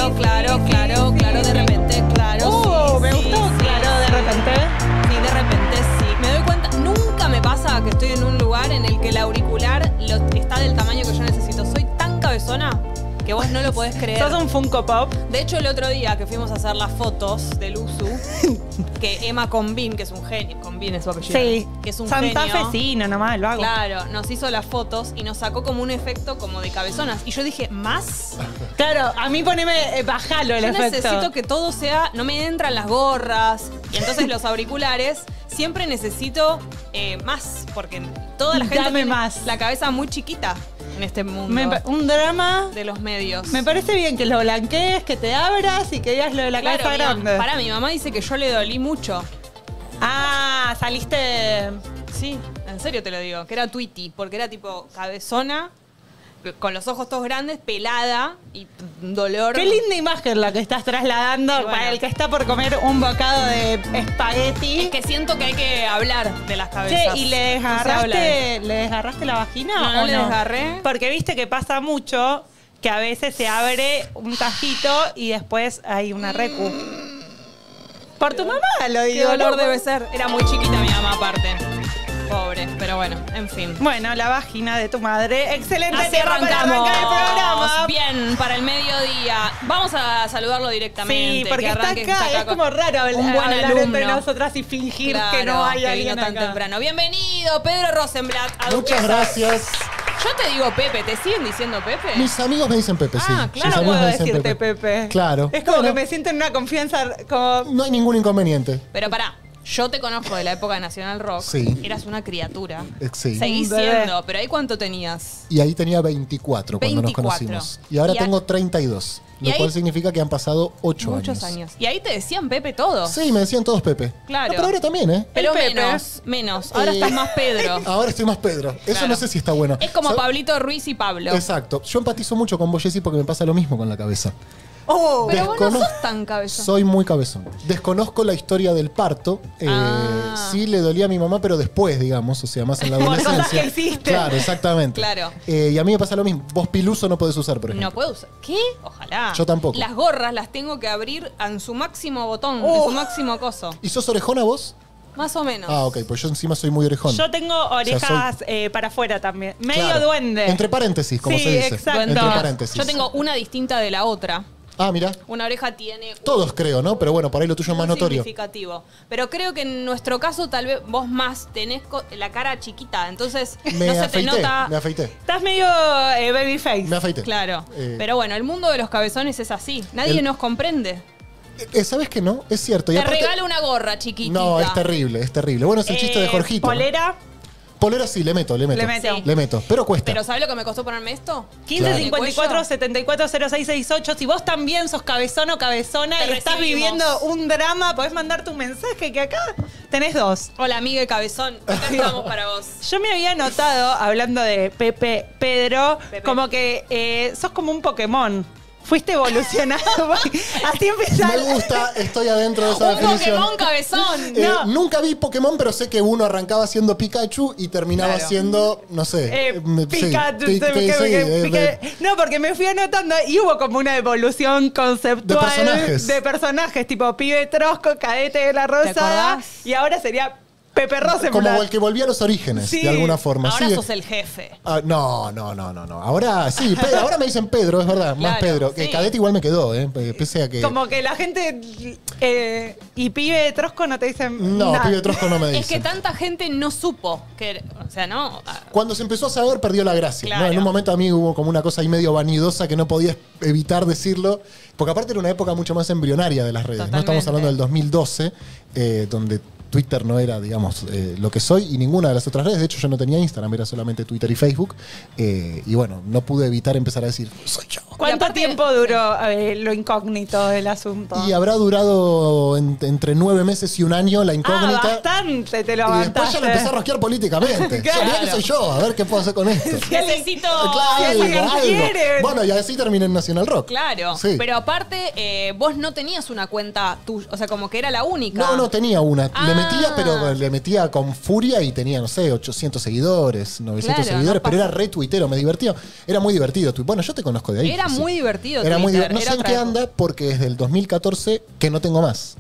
de repente, claro. Me gustó, claro, de repente. Sí, de repente sí. Me doy cuenta, nunca me pasa que estoy en un lugar en el que el auricular está del tamaño que yo necesito. Soy tan cabezona que vos no lo podés creer. Sos un Funko Pop. De hecho, el otro día que fuimos a hacer las fotos del Usu, que Emma Convin, que es un genio, Convin es su apellido, Sí. que es un Santa genio. Fecino, nomás lo hago. Claro, nos hizo las fotos y nos sacó como un efecto como de cabezonas. Y yo dije, ¿más? Claro, a mí poneme, bajalo el Yo efecto. necesito que todo sea, no me entran las gorras. Y entonces los auriculares, siempre necesito más, porque toda la gente Dame tiene más. la cabeza muy chiquita en este mundo Un drama. de los medios. Me parece bien que lo blanquees, que te abras y que digas lo de la cabeza grande. Pará, mi mamá dice que yo le dolí mucho. Ah, saliste. Sí, en serio te lo digo, que era Tweety, porque era tipo cabezona, con los ojos todos grandes, pelada y un dolor. Qué linda imagen la que estás trasladando Y bueno. para el que está por comer un bocado de espagueti. Es que siento que hay que hablar de las cabezas. Che, ¿y le No se habla de- desgarraste la vagina No, no o le desgarré. Porque viste que pasa mucho que a veces se abre un tajito y después hay una recu. Por tu mamá lo Qué digo. dolor ¿no? debe ser. Era muy chiquita mi mamá aparte. Pobre, pero bueno, en fin. Bueno, la vagina de tu madre. Excelente Así tema para arrancamos. arrancar el programa. Bien, para el mediodía. Vamos a saludarlo directamente. Sí, porque que está arranque, que acá. Es con- como raro un buen hablar alumno. entre nosotras y fingir Claro, que no hay que alguien vino tan acá. temprano. Bienvenido, Pedro Rosenblatt. a Muchas Duquesas. gracias. Yo te digo Pepe, ¿te siguen diciendo Pepe? Mis amigos me dicen Pepe, sí. Ah, claro. Mis No amigos puedo me dicen decirte Pepe. Claro. Es como Bueno, que me siento en una confianza como... no hay ningún inconveniente. Pero pará, yo te conozco de la época de Nacional Rock. Sí. Eras una criatura. Sí. Seguís Un bebé. siendo, pero ahí ¿cuánto tenías? Y ahí tenía 24 cuando 24. nos conocimos. Y ahora Y tengo 32. y Lo ahí- cual significa que han pasado 8 Muchos años. Y ahí te decían Pepe todo. Sí, me decían todos Pepe. Claro. No, pero ahora también, ¿eh? Pero El Pepe. menos. Ahora estás más Pedro. Ahora estoy más Pedro. Eso Claro. no sé si está bueno. Es como ¿Sab- Pablito Ruiz y Pablo. Exacto. Yo empatizo mucho con vos, Jessy, porque me pasa lo mismo con la cabeza. Oh, Pero vos no Descono- sos tan cabezón. Soy muy cabezón. Desconozco la historia del parto. Sí le dolía a mi mamá, pero después, digamos, o sea, más en la Por cosas adolescencia. que hiciste. Claro, exactamente. Claro. Y a mí me pasa lo mismo. Vos piluso no podés usar, por ejemplo. No puedo usar. ¿Qué? Ojalá. Yo tampoco. Las gorras las tengo que abrir en su máximo botón, en Oh. su máximo coso. ¿Y sos orejona vos? Más o menos. Ah, ok, pues yo encima soy muy orejón. yo tengo orejas para afuera también. Medio Claro. duende. Entre paréntesis, como Sí, se dice. exacto. Entre Duende. paréntesis. Yo tengo una distinta de la otra. Ah, mira. Una oreja tiene Todos creo, ¿no? Pero bueno, por ahí lo tuyo es más muy notorio. significativo. Pero creo que en nuestro caso tal vez vos más tenés la cara chiquita, entonces Me no se afeité, te nota. me afeité. Estás medio babyface. Me afeité. Claro. Eh. Pero bueno, el mundo de los cabezones es así. Nadie El- nos comprende. ¿Sabes qué no? Es cierto. Y Te aparte- regalo una gorra chiquitita. No, es terrible, es terrible. Bueno, es el chiste de Jorgito. ¿no? Polera. Polera sí, le meto. Le meto. Sí. Le meto. Pero cuesta. Pero ¿sabes lo que me costó ponerme esto? 15 Claro. 54 74 06 68. Si vos también sos cabezón o cabezona Te y estás recibimos. viviendo un drama, podés mandarte un mensaje que acá tenés dos. Hola, amiga cabezón. Acá estamos para vos. Yo me había notado, hablando de Pepe, Pedro, Pepe. como que sos como un Pokémon. Fuiste evolucionado. Así empieza. Me gusta, estoy adentro de esa Un definición. Pokémon cabezón. No. Nunca vi Pokémon, pero sé que uno arrancaba siendo Pikachu y terminaba Claro. siendo, no sé. Pikachu, sí, no, porque me fui anotando y hubo como una evolución conceptual De personajes. de personajes, tipo pibe trosco, cadete de la rosada, acordás? y ahora sería Pepe Rosenblatt. Como el que volvía a los orígenes, Sí. de alguna forma. Ahora Sí, sos el jefe. Ah, no. Ahora sí, ahora me dicen Pedro, es verdad, más Claro, Pedro. Que sí. cadete igual me quedó, pese a que. Como que la gente y pibe trosco no te dicen No, nada. pibe trosco no me dicen. Es que tanta gente no supo que, o sea, no. Cuando se empezó a saber, perdió la gracia. ¿no? Claro. En un momento a mí hubo como una cosa ahí medio vanidosa que no podía evitar decirlo. Porque aparte era una época mucho más embrionaria de las redes. No estamos Totalmente. hablando del 2012, donde Twitter no era, digamos, lo que soy y ninguna de las otras redes. De hecho, yo no tenía Instagram, era solamente Twitter y Facebook. Y bueno, no pude evitar empezar a decir, soy yo. ¿Cuánto Y aparte- tiempo duró lo incógnito del asunto? Y habrá durado entre 9 meses y un año la incógnita. Bastante te lo Y aguantaste. después ya lo empecé a rosquear políticamente. Claro. Mirá que soy yo, a ver qué puedo hacer con esto. Necesito. Claro, alguien quiere. Bueno, y así terminé en Nacional Rock. Claro. Sí. Pero aparte, vos no tenías una cuenta tuya. O sea, como que era la única. No tenía una. Ah, Le metía, pero le metía con furia y tenía, no sé, 800 seguidores, 900 Claro, seguidores, no pero pasa. era re tuitero, me divertía. Era muy divertido. Bueno, yo te conozco de ahí. Era sí. muy divertido Era muy Twitter, No sé era en otra qué época. anda, porque desde el 2014 que no tengo más.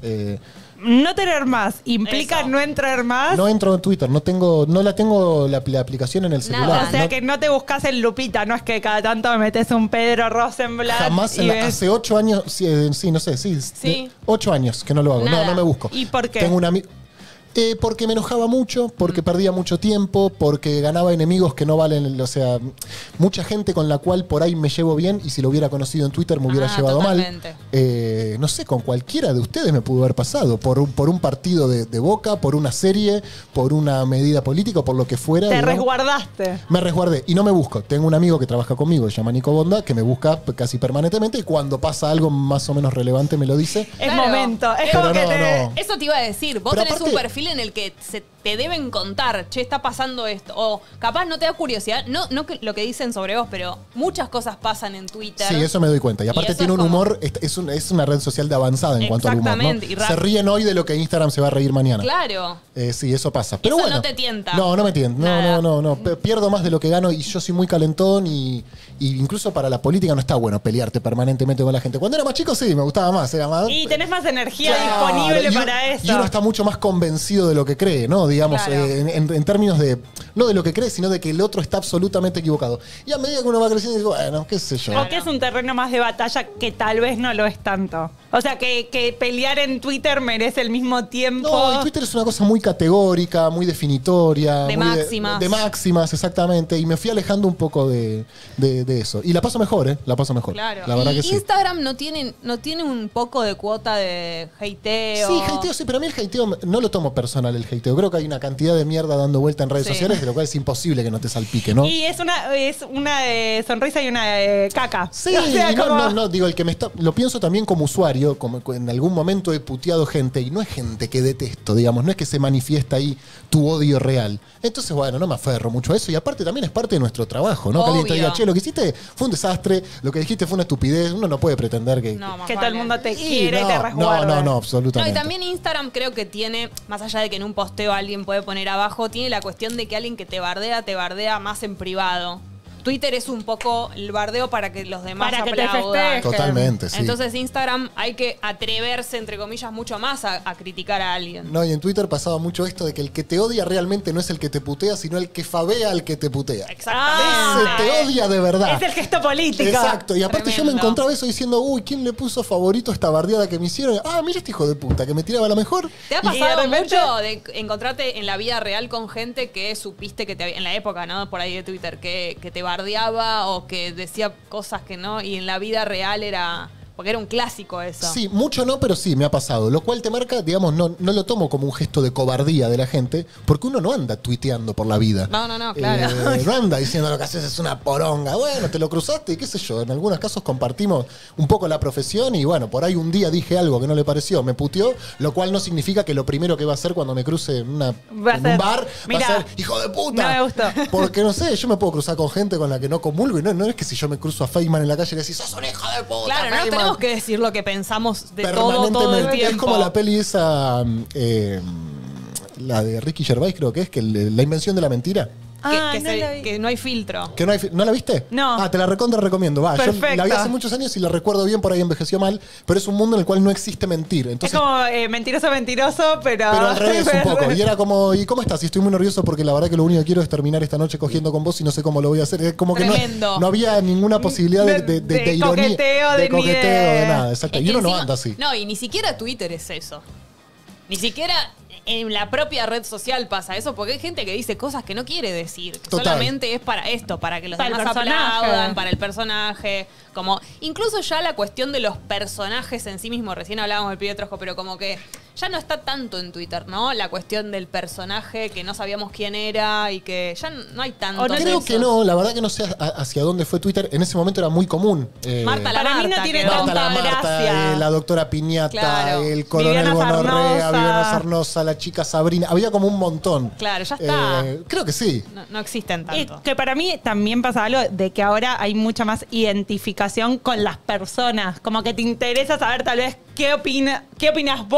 No tener más implica Eso. no entrar más. No entro en Twitter, no la tengo la aplicación en el Nada. celular. O sea No- que no te buscas en Lupita, no es que cada tanto me metes un Pedro Rosenblatt. Jamás y ves- hace 8 años, sí, no sé, Sí. 8 años que no lo hago, Nada. no me busco. ¿Y por qué? Tengo un amigo. Porque me enojaba mucho, porque perdía mucho tiempo, porque ganaba enemigos que no valen, o sea, mucha gente con la cual por ahí me llevo bien y si lo hubiera conocido en Twitter me hubiera llevado totalmente. mal. No sé, con cualquiera de ustedes me pudo haber pasado, por un partido de Boca, por una serie, por una medida política, por lo que fuera. Te digamos. resguardaste. Me resguardé y no me busco. Tengo un amigo que trabaja conmigo, se llama Nico Bonda, que me busca casi permanentemente y cuando pasa algo más o menos relevante me lo dice. Es Claro. momento. Es Pero como que no, te. no. Eso te iba a decir. Vos Pero tenés aparte- un perfil en el que te deben contar, che, está pasando esto. O capaz no te da curiosidad. No que lo que dicen sobre vos, pero muchas cosas pasan en Twitter. Sí, eso me doy cuenta. Y aparte eso tiene es un como- humor, es una red social de avanzada en cuanto al humor. ¿no? Exactamente, y Se ríen hoy de lo que Instagram se va a reír mañana. Claro. Sí, eso pasa. Pero Eso bueno. no te tienta. No, no me tienta. Nada. No. Pierdo más de lo que gano y yo soy muy calentón y incluso para la política no está bueno pelearte permanentemente con la gente. Cuando era más chico sí, me gustaba más. Era más Y tenés más energía Claro, disponible y uno- para eso. Y uno está mucho más convencido de lo que cree, ¿no? Digamos, Claro. en términos de, no de lo que cree, sino de que el otro está absolutamente equivocado. Y a medida que uno va creciendo, digo, bueno, qué sé yo. O que es un terreno más de batalla que tal vez no lo es tanto. O sea, que pelear en Twitter merece el mismo tiempo. No, y Twitter es una cosa muy categórica, muy definitoria. De muy máximas. De máximas, exactamente. Y me fui alejando un poco de eso. Y la paso mejor, ¿eh? La paso mejor. Claro. La verdad y que sí. Instagram no tiene un poco de cuota de hateo. Sí, hateo sí, pero a mí el hateo no lo tomo personal el hateo. Creo que hay una cantidad de mierda dando vuelta en redes Sí. sociales, de lo cual es imposible que no te salpique, ¿no? Y es una sonrisa y una caca. Sí, O sea, y no, como- no, digo, el que me está. Lo pienso también como usuario, como en algún momento he puteado gente, y no es gente que detesto, digamos, no es que se manifiesta ahí tu odio real. Entonces, bueno, no me aferro mucho a eso, y aparte también es parte de nuestro trabajo, ¿no? Que alguien te Obvio. diga, che, lo que hiciste fue un desastre, lo que dijiste fue una estupidez, uno no puede pretender que. No, más que todo el vale. mundo te Y quiere y te no, resguarde. no, absolutamente. No, y también Instagram creo que tiene, más allá de que en un posteo alguien puede poner abajo, tiene la cuestión de que alguien que te bardea más en privado. Twitter es un poco el bardeo para que los demás Para que te aplaudan. festejen. Totalmente, sí. Entonces Instagram hay que atreverse, entre comillas, mucho más a criticar a alguien. No, y en Twitter pasaba mucho esto de que el que te odia realmente no es el que te putea, sino el que fabea al que te putea. Exactamente. Ese te odia de verdad. Es el gesto político. Exacto, y aparte yo me Tremendo. encontraba eso diciendo, uy, ¿quién le puso favorito a esta bardeada que me hicieron? Ah, mira este hijo de puta, que me tiraba la mejor. ¿Te ha Y de pasado repente- mucho de encontrarte en la vida real con gente que supiste que en la época, ¿no? Por ahí de Twitter, que te bardeaba o que decía cosas que no, y en la vida real era. Porque era un clásico eso. Sí, mucho no, pero sí, me ha pasado. Lo cual te marca, digamos, no lo tomo como un gesto de cobardía de la gente, porque uno no anda tuiteando por la vida. No, claro. No anda diciendo lo que haces es una poronga. Bueno, te lo cruzaste y qué sé yo. En algunos casos compartimos un poco la profesión y bueno, por ahí un día dije algo que no le pareció, me puteó, lo cual no significa que lo primero que va a hacer cuando me cruce en Va a un ser, bar mira, va a ser, hijo de puta. no me gustó. Porque no sé, yo me puedo cruzar con gente con la que no comulgo y no es que si yo me cruzo a Feynman en la calle y le decís, sos un hijo de puta. Claro, no Feynman". tenemos que decir lo que pensamos de todo el Permanentemente. tiempo. Es como la peli esa, la de Ricky Gervais creo que es, que la invención de la mentira. Que, no la vi. que no hay filtro. Que ¿No la viste? No. Ah, te la recontra recomiendo. Va, yo Perfecto. la vi hace muchos años y la recuerdo bien, por ahí envejeció mal, pero es un mundo en el cual no existe mentir. Es Entonces, como mentiroso, pero... pero al revés un poco. Y era como, ¿y cómo estás? Y estoy muy nervioso porque la verdad que lo único que quiero es terminar esta noche cogiendo con vos y no sé cómo lo voy a hacer. Es como que Tremendo. no había ninguna posibilidad de ironía. coqueteo, de ni coqueteo, de- de nada. Exacto. Es Y que uno no encima- anda así. No, y ni siquiera Twitter es eso. Ni siquiera en la propia red social pasa eso, porque hay gente que dice cosas que no quiere decir. Que Total. solamente es para esto, para que los Para el demás personaje. aplaudan, para el personaje. Como, incluso ya la cuestión de los personajes en sí mismos, recién hablábamos del pibe Trojo, pero como que ya no está tanto en Twitter, ¿no? La cuestión del personaje que no sabíamos quién era y que ya no hay tanto. O no de Creo esos. que no, la verdad que no sé hacia dónde fue Twitter. En ese momento era muy común. Marta la Para mí no Marta, tiene quedó. Marta la tanta Marta, gracia. la doctora Piñata, Claro. el coronel Viviana Gonorrea, Sarnosa. Viviana Sarnosa, la chica Sabrina. Había como un montón. Claro, ya está. Creo que sí. No existen Y tanto. que para mí también pasa algo de que ahora hay mucha más identificación con las personas. Como que te interesa saber tal vez qué opinas vos sobre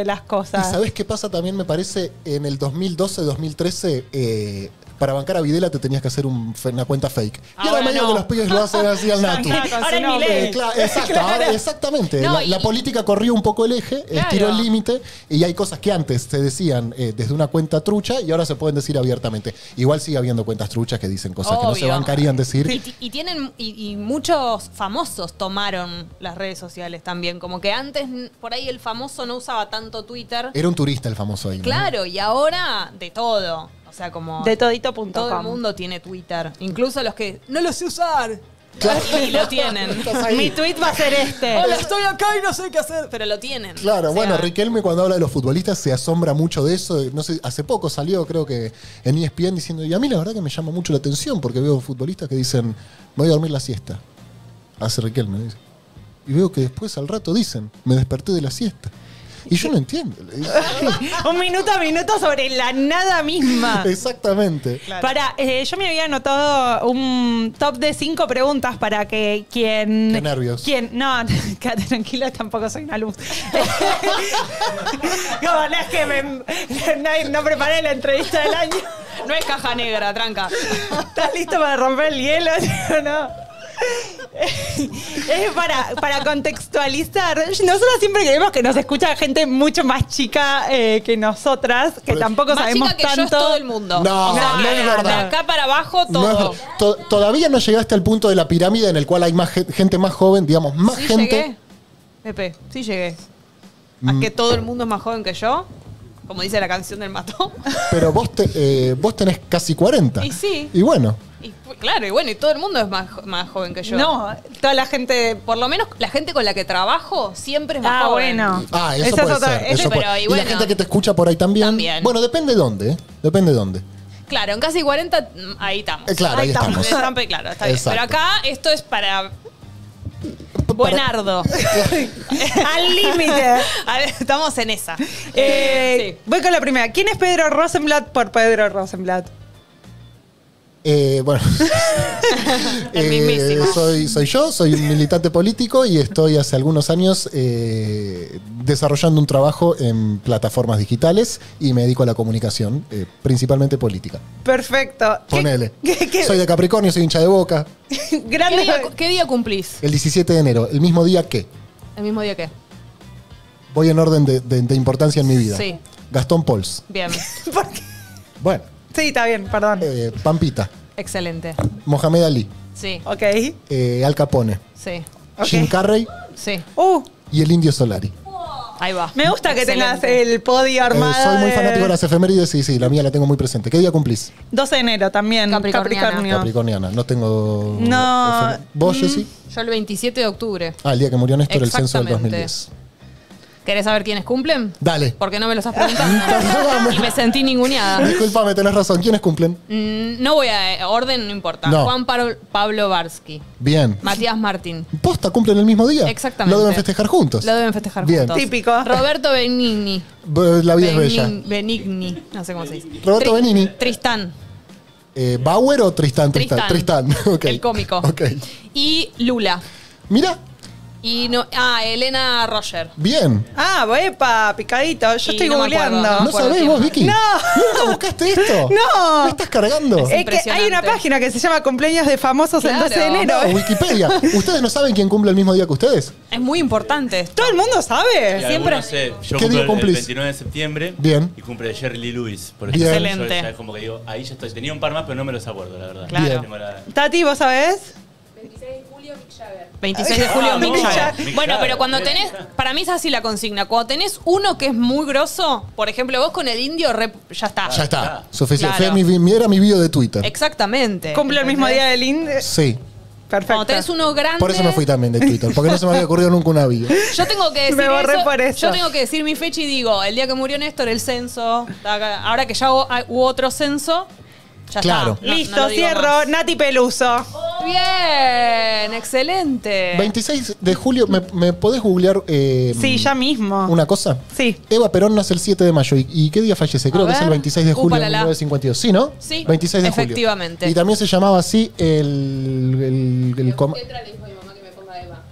de las ¿Y cosas. sabés qué pasa también, me parece, en el 2012-2013? Para bancar a Videla te tenías que hacer una cuenta fake. Y ahora Ahora medio no. que los pibes lo hacen así al natu. Ahora es Milei. Exactamente. No, La política corrió un poco el eje, Claro. estiró el límite, y hay cosas que antes se decían desde una cuenta trucha y ahora se pueden decir abiertamente. Igual sigue habiendo cuentas truchas que dicen cosas que no se Obvio. bancarían decir. Y muchos famosos tomaron las redes sociales también. Como que antes, por ahí, el famoso no usaba tanto Twitter. Era un turista el famoso ahí, ¿no? Claro, y ahora de todo. O sea, como De todito.com. todo el mundo tiene Twitter. Incluso los que no lo sé usar. Claro. Y lo tienen. Estás ahí. Mi tweet va a ser este. Hola, estoy acá y no sé qué hacer. Pero lo tienen. Claro, O sea, bueno, Riquelme cuando habla de los futbolistas se asombra mucho de eso. No sé, hace poco salió, creo que en ESPN diciendo, y a mí la verdad que me llama mucho la atención porque veo futbolistas que dicen, me voy a dormir la siesta. Hace Riquelme, dice. Y veo que después al rato dicen, me desperté de la siesta. Y yo no entiendo. Un minuto a minuto sobre la nada misma. Exactamente. Para, yo me había anotado un top de 5 preguntas para que quien... Qué nervios. No, quédate tranquila, tampoco soy una luz. No, no es que no preparé la entrevista del año. No es caja negra, tranca. ¿Estás listo para romper el hielo? No. Es para contextualizar. Nosotros siempre creemos que nos escucha gente mucho más chica que nosotras, que tampoco Más sabemos chica que yo es tanto. todo el mundo. No, O sea, no es verdad. de acá para abajo, No, todo. todavía no llegaste al punto de la pirámide en el cual hay más gente más joven, digamos, más Sí gente. llegué. Pepe, sí llegué. ¿A que todo el mundo es más joven que yo? Como dice la canción del Mató. Pero vos tenés casi 40. Y sí. Y bueno. Y, claro, y bueno, y todo el mundo es más joven que yo. No, toda la gente. Por lo menos la gente con la que trabajo siempre es más joven. bueno. Ah, eso Esa es puede otra- ser. esa- Eso pero, puede- y y bueno. la gente que te escucha por ahí también. También. Bueno, depende dónde, ¿eh? Depende dónde. Claro, en casi 40, ahí estamos. Claro, ahí estamos. Claro, está bien. Exacto. Pero acá esto es para buenardo. Al límite. A ver, estamos en esa. Voy con la primera. ¿Quién es Pedro Rosenblatt por Pedro Rosenblatt? Bueno. El mismísimo. Soy yo, soy un militante político y estoy hace algunos años desarrollando un trabajo en plataformas digitales y me dedico a la comunicación, principalmente política. Perfecto. Ponele. ¿Qué- Soy de Capricornio, soy hincha de Boca. grande. ¿Qué día cumplís? El 17 de enero, el mismo día que ¿El mismo día que? voy en orden de importancia en mi vida. Sí. Gastón Pols. Bien. ¿Por qué? Bueno, Sí, está bien, perdón. Pampita. Excelente. Mohamed Ali. Sí. Ok. Al Capone. Sí. Ok. Jim Carrey Sí. y el Indio Solari. Ahí va. Me gusta que tengas Excelente. el podio armado. Soy muy de- fanático de las efemérides, sí, la mía la tengo muy presente. ¿Qué día cumplís? 12 de enero también. Capricorniana. Capricornio. Capricorniana. No tengo. No. ¿Vos, Jessy? Yo el 27 de octubre. Ah, el día que murió Néstor, el censo del Exactamente. 2010. ¿Querés saber quiénes cumplen? Dale. Porque no me lo estás preguntando. Perdóname. Y me sentí ninguneada. Disculpame, tenés razón. ¿Quiénes cumplen? No voy a... Orden no importa. No. Juan Pablo Barsky. Bien. Matías Martín. ¿Posta cumplen el mismo día? Exactamente. Lo deben festejar juntos. Lo deben festejar Bien. juntos. Típico. Roberto Benigni. La vida es bella. Benigni. No sé cómo se dice. Roberto Benigni. Tristán. ¿Bauer o Tristán? Tristán. Ok. El cómico. Ok. Y Lula. Mira, Y no, Elena Roger. bien. Ah, epa, picadito. Yo Y estoy no me googleando. acuerdo. ¿No acuerdo sabés quién vos, más. Vicky? No. ¿Nunca buscaste esto? No. ¿Me estás cargando? Es Es que hay impresionante. una página que se llama Cumpleaños de Famosos el Claro. 12 de enero. No, Wikipedia. ¿Ustedes no saben quién cumple el mismo día que ustedes? Es muy importante esto. Todo el mundo sabe. Y Siempre- algunos sé, yo ¿Qué cumplo día el cumplís? 29 de septiembre. Bien. Y cumple Jerry Lee Lewis. Por Bien. ejemplo. Excelente. Yo ya es como que digo, ahí ya estoy. Tenía un par más, pero no me los acuerdo, la verdad. Claro. Tengo la- Tati, ¿vos sabés? 26 de julio, Mick no. Jagger. Mick Bueno, Jagger, pero cuando bien. tenés, para mí es así la consigna, cuando tenés uno que es muy grosso, por ejemplo, vos con el indio, ya está. Ya está. Suficiente. Claro. Era mi video de Twitter. Exactamente. Cumple el mismo día del INDE. Sí. Perfecto. Cuando tenés uno grande. Por eso me fui también de Twitter. Porque no se me había ocurrido nunca una bio. Yo tengo que decir Me borré por eso. Yo tengo que decir mi fecha y digo, el día que murió Néstor, el censo. Ahora que ya hubo otro censo, ya Claro. está. No- Listo, no lo digo cierro. más. Nati Peluso. Bien, excelente. 26 de julio, ¿me podés googlear Sí, ya mismo. una cosa? Sí. Eva Perón nace el 7 de mayo. ¿Y qué día fallece? Creo A que es el ver. 26 de julio de Upalala. 1952. ¿Sí, no? Sí, 26 de julio. efectivamente. Y también se llamaba así el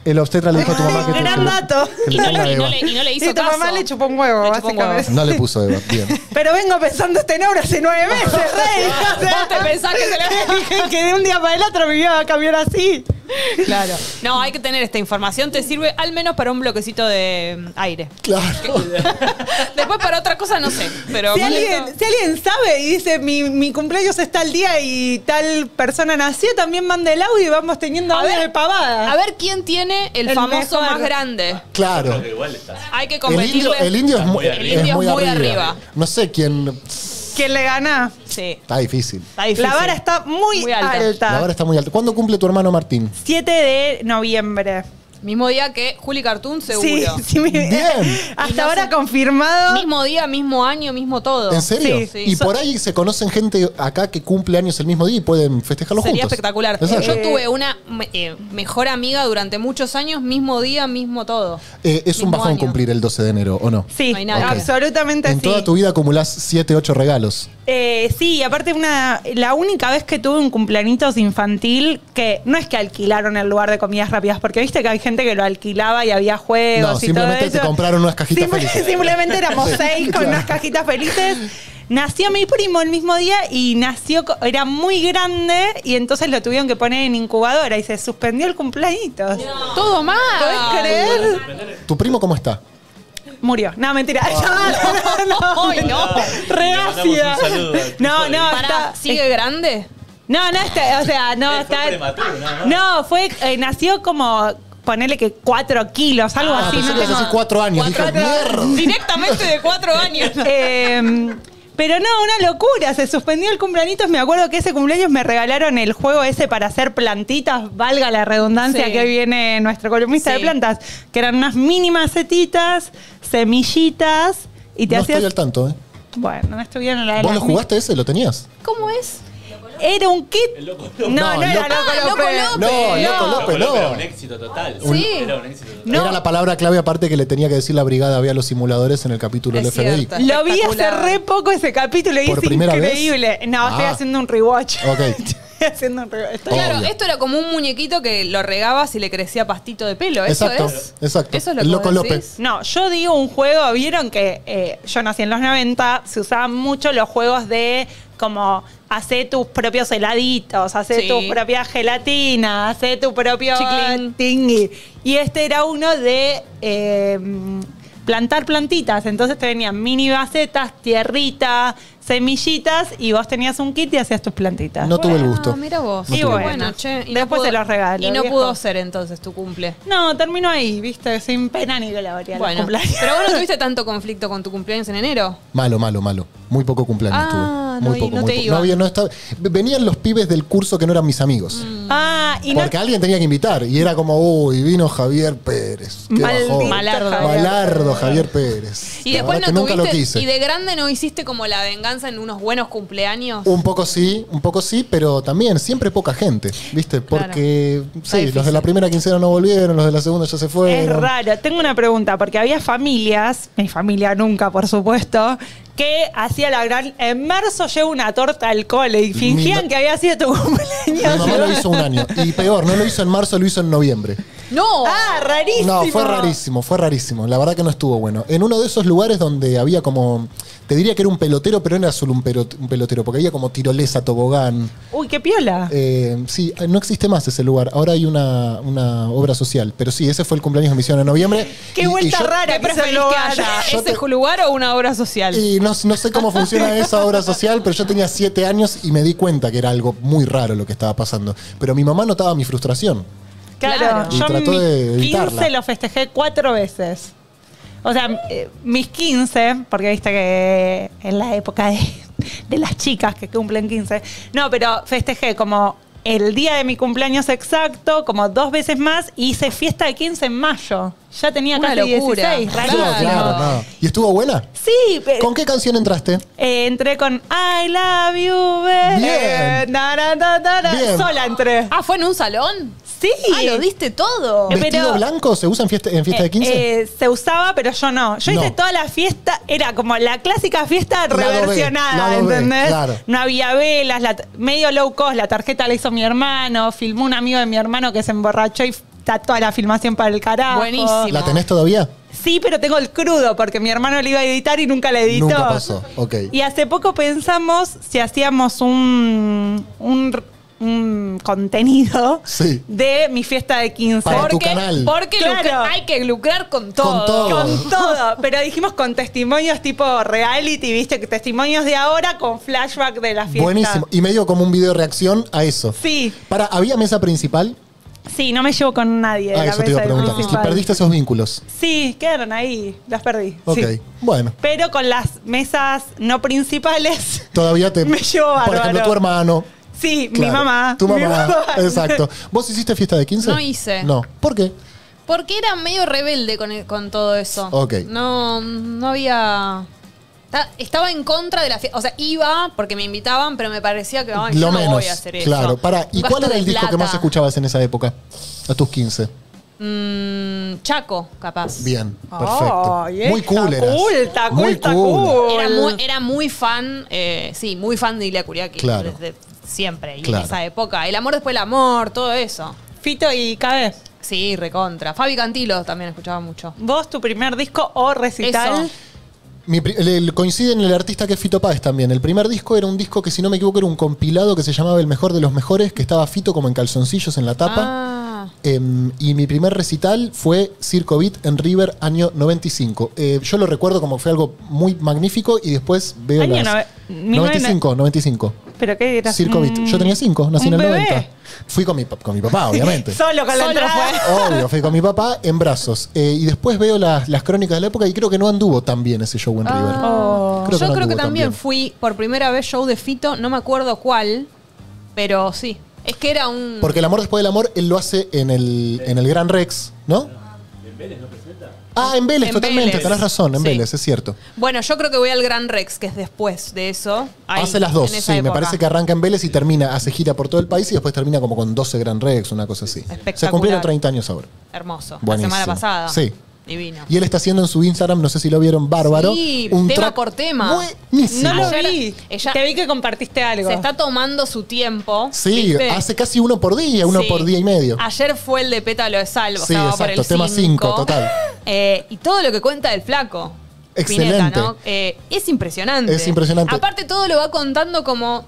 El obstetra le dijo a tu mamá que te Gran dato. que le ponga Eva. Y no le hizo Y tu caso. mamá le chupó un huevo, Le chupó un básicamente. huevo. No le puso Eva, bien. Pero vengo pensando este nombre hace 9 meses, rey. O sea, ¿Vos te pensás que se le dije que de un día para el otro mi vida va a cambiar así. Claro. No, hay que tener esta información. Te sirve al menos para un bloquecito de aire. Claro. Después para otra cosa no sé. Pero Si con alguien sabe y dice mi cumpleaños está el día y tal persona nació, también manda el audio y vamos teniendo audio de pavadas. a ver quién tiene el famoso mejor. más grande. Claro. Creo que igual estás. Hay que El competirle. indio es muy, El indio es muy es muy arriba. arriba. No sé quién. ¿Quién le gana? Sí. Está difícil. Está difícil. La vara está muy alta. La vara está muy alta. ¿Cuándo cumple tu hermano Martín? 7 de noviembre. Mismo día que Juli Cartoon, seguro. Sí, Bien. Hasta Y no ahora sé- confirmado. Mismo día, mismo año, mismo todo. ¿En serio? Sí, sí. Y por ahí se conocen gente acá que cumple años el mismo día y pueden festejarlo Sería juntos. espectacular. Exacto. Yo tuve una mejor amiga durante muchos años, mismo día, mismo todo. Es un mismo bajón año. cumplir el 12 de enero, ¿o no? Sí, No hay nada. absolutamente En sí. toda tu vida acumulás 7, 8 regalos. Sí, y aparte la única vez que tuve un cumpleañitos infantil, que no es que alquilaron el lugar de comidas rápidas, porque viste que hay gente que lo alquilaba y había juegos No, y todo simplemente eso. te compraron unas cajitas felices. Simplemente éramos 6 con Claro. unas cajitas felices. Nació mi primo el mismo día y era muy grande y entonces lo tuvieron que poner en incubadora y se suspendió el cumpleañitos. Todo mal. ¿Podés creer? ¿Tu primo cómo está? Murió. No, mentira. Ay, no. Re Le mandamos ácida. un saludo al No, primo de no, Pará, está. ¿sigue grande? No, o sea, no, Fue está. prematuro, nada más. No, nació como, ponele que 4 kilos, algo así. pensé No que ibas a tengo- decir 4 años. Dije, mierda. Directamente de 4 años. Pero no, una locura. Se suspendió el cumpleaños. Me acuerdo que ese cumpleaños me regalaron el juego ese para hacer plantitas, valga la redundancia Sí. que hoy viene nuestro columnista Sí. de plantas, que eran unas mini macetitas, semillitas, y te No hacías. estoy al tanto, ¿eh? Bueno, no estuvieron la de ¿Vos las lo jugaste ese? ¿Lo tenías? ¿Cómo es? Era un kit. El Loco No, López. no, No, era Loco- Loco Ah, Loco López. López. No, Loco Loco López, López era no. un éxito total. Sí. Era un éxito total. No. Era la palabra clave aparte que le tenía que decir la brigada había los simuladores en el capítulo del Es FBI. cierto. Lo vi hace Espectacular. re poco ese capítulo y ¿Por es primera vez? increíble. No, estoy Ah. haciendo un rewatch. Ok. Estoy haciendo un rewatch. Claro, Obvio. esto era como un muñequito que lo regabas y le crecía pastito de pelo. ¿Eso Exacto, es? exacto. ¿Eso es lo El que Loco vos decís? López. No, yo digo un juego, vieron que yo nací en los 90, se usaban mucho los juegos de como hacer tus propios heladitos, hacer Sí. tu propia gelatina, hacer tu propio Chiclín. tingui. Y este era uno de plantar plantitas. Entonces te venían mini bacetas, tierrita, semillitas y vos tenías un kit y hacías tus plantitas. No tuve el gusto. Ah, mira vos. No Y tuve. bueno, che. Y después pudo- se los regalo, Y no viejo. pudo ser entonces tu cumple. No, terminó ahí, viste, sin pena ni gloria. los Bueno, cumpleaños. pero vos no tuviste tanto conflicto con tu cumpleaños en enero. Malo, malo, malo. Muy poco cumpleaños Ah, tuve. no, Muy y poco, no muy te poco. iban. No había, no estaba. Venían los pibes del curso que no eran mis amigos. Ah, y no Porque alguien tenía que invitar. Y era como, uy, vino Javier Pérez. Qué Maldito bajón. Malardo. Malardo Javier Pérez. Y La después verdad no que nunca lo tuviste. quise. Y de grande no hiciste como la venganza en unos buenos cumpleaños. Un poco sí, pero también siempre poca gente, ¿viste? Porque, sí, difícil. los de la primera quincena no volvieron, los de la segunda ya se es fueron. raro. Tengo una pregunta, porque había familias, mi familia nunca, por supuesto, que hacía la gran. En marzo llevo una torta al cole y fingían Mi- que había sido tu Mi cumpleaños. mamá lo hizo un año. Y peor, no lo hizo en marzo, lo hizo en noviembre. ¡No! Ah, rarísimo. No, fue rarísimo. La verdad que no estuvo bueno. En uno de esos lugares donde había como. Te diría que era un pelotero, pero no era solo un pelotero, porque había como tirolesa, tobogán. Uy, qué piola. Sí, no existe más ese lugar. Ahora hay una obra social. Pero sí, ese fue el cumpleaños que me hicieron en noviembre. Qué Y- y vuelta yo- rara ¿Qué que es el preferís que lugar. haya? Yo ¿Ese te- lugar o una obra social? Y no sé cómo funciona esa obra social, pero yo tenía 7 años y me di cuenta que era algo muy raro lo que estaba pasando. Pero mi mamá notaba mi frustración. Claro, Claro. Y yo trató mi de 15 evitarla. lo festejé 4 veces. O sea, mis 15, porque viste que en la época de las chicas que cumplen 15. No, pero festejé como el día de mi cumpleaños exacto, como 2 veces más, y hice fiesta de 15 en mayo. Ya tenía Una casi locura. 16, Claro. rarísimo. No. ¿Y estuvo buena? Sí, pero ¿Con qué canción entraste? entré con I love you, baby. Bien. Bien. Sola entré. Ah, ¿fue en un salón? Sí. Ah, lo diste todo. ¿Vestido pero- blanco se usa en fiesta de 15? Se usaba, pero yo no. Yo No. hice toda la fiesta, era como la clásica fiesta Lado B, reversionada, lado B, ¿entendés? claro. No había velas, medio low cost, la tarjeta la hizo mi hermano, filmó un amigo de mi hermano que se emborrachó y está toda la filmación para el carajo. Buenísimo. ¿La tenés todavía? Sí, pero tengo el crudo porque mi hermano lo iba a editar y nunca la editó. Nunca pasó, ok. Y hace poco pensamos si hacíamos un contenido Sí. de mi fiesta de 15. Para tu canal. Porque Claro. hay que lucrar con todo. Con todo. Con todo, pero dijimos con testimonios tipo reality, viste, que testimonios de ahora con flashback de la fiesta. Buenísimo. Y medio como un video de reacción a eso. Sí, ¿Había mesa principal? sí, no me llevo con nadie. de la Eso te iba a mesa preguntar. principal. Si perdiste esos vínculos. Sí, quedaron ahí, los perdí. Ok, sí. bueno. Pero con las mesas no principales, Todavía te... Me llevo Por bárbaro. ejemplo, tu hermano. sí, mi Claro, mamá. Tu mi mamá. Exacto. ¿Vos hiciste fiesta de 15? No hice. No. ¿Por qué? Porque era medio rebelde con todo eso. Ok. No había... Estaba en contra de la fiesta. O sea, iba porque me invitaban, pero me parecía que ay, Lo yo no menos. voy a hacer eso. Claro. ¿Y Un cuál gasto era el de disco que más plata. escuchabas en esa época? A tus 15. Chaco, capaz. Bien, perfecto. Ay, Muy cool eras. Culta, Muy culta, cool. cool. Era muy fan, sí, muy fan de Ilia Kuriaki. Claro. Desde siempre. Y Claro. en esa época. El amor después del amor, todo eso. Fito y KB. Sí, recontra. Fabi Cantilo también escuchaba mucho. ¿Vos tu primer disco o recital? Eso. Coincide en el artista que es Fito Páez también. El primer disco era un disco que, si no me equivoco, era un compilado que se llamaba El Mejor de los Mejores, que estaba Fito como en calzoncillos en la tapa. Ah. Y mi primer recital fue Circo Beat en River, año 95. Yo lo recuerdo como que fue algo muy magnífico y después veo Año las... 1990. 95. ¿Pero qué era? Circo Beat. Yo tenía 5, nací en un el bebé. 90. Fui con mi papá, obviamente. Solo con la Solo entrada. Obvio, fui con mi papá en brazos. Y después veo las crónicas de la época y creo que no anduvo tan bien ese show en River. Oh. Yo no creo que anduvo tan también bien. fui por primera vez show de Fito, no me acuerdo cuál, pero sí. Es que era un... Porque El Amor Después del Amor, él lo hace en el Gran Rex, ¿no? ¿En Vélez no presenta? Ah, en Vélez, En totalmente, Vélez. tenés razón, en Sí. Vélez, es cierto. Bueno, yo creo que voy al Gran Rex, que es después de eso. Ahí, Hace las dos, en sí, esa me época. parece que arranca en Vélez y termina, hace gira por todo el país y después termina como con 12 Gran Rex, una cosa así. Espectacular. Se cumplieron 30 años ahora. Hermoso. Buenísimo. La semana pasada. Sí. Divino. Y él está haciendo en su Instagram, no sé si lo vieron, bárbaro. Sí, un tema track por tema. Buenísimo. No lo Ayer- vi. ella- Te vi que compartiste algo. Se está tomando su tiempo. Sí, ¿viste? hace casi uno por día, uno Sí. por día y medio. Ayer fue el de Pétalo de Salvo. Sí, estaba por exacto, el tema 5, total. Y todo lo que cuenta del flaco. Excelente. Spinetta, ¿no? Es impresionante. Es impresionante. Aparte todo lo va contando como...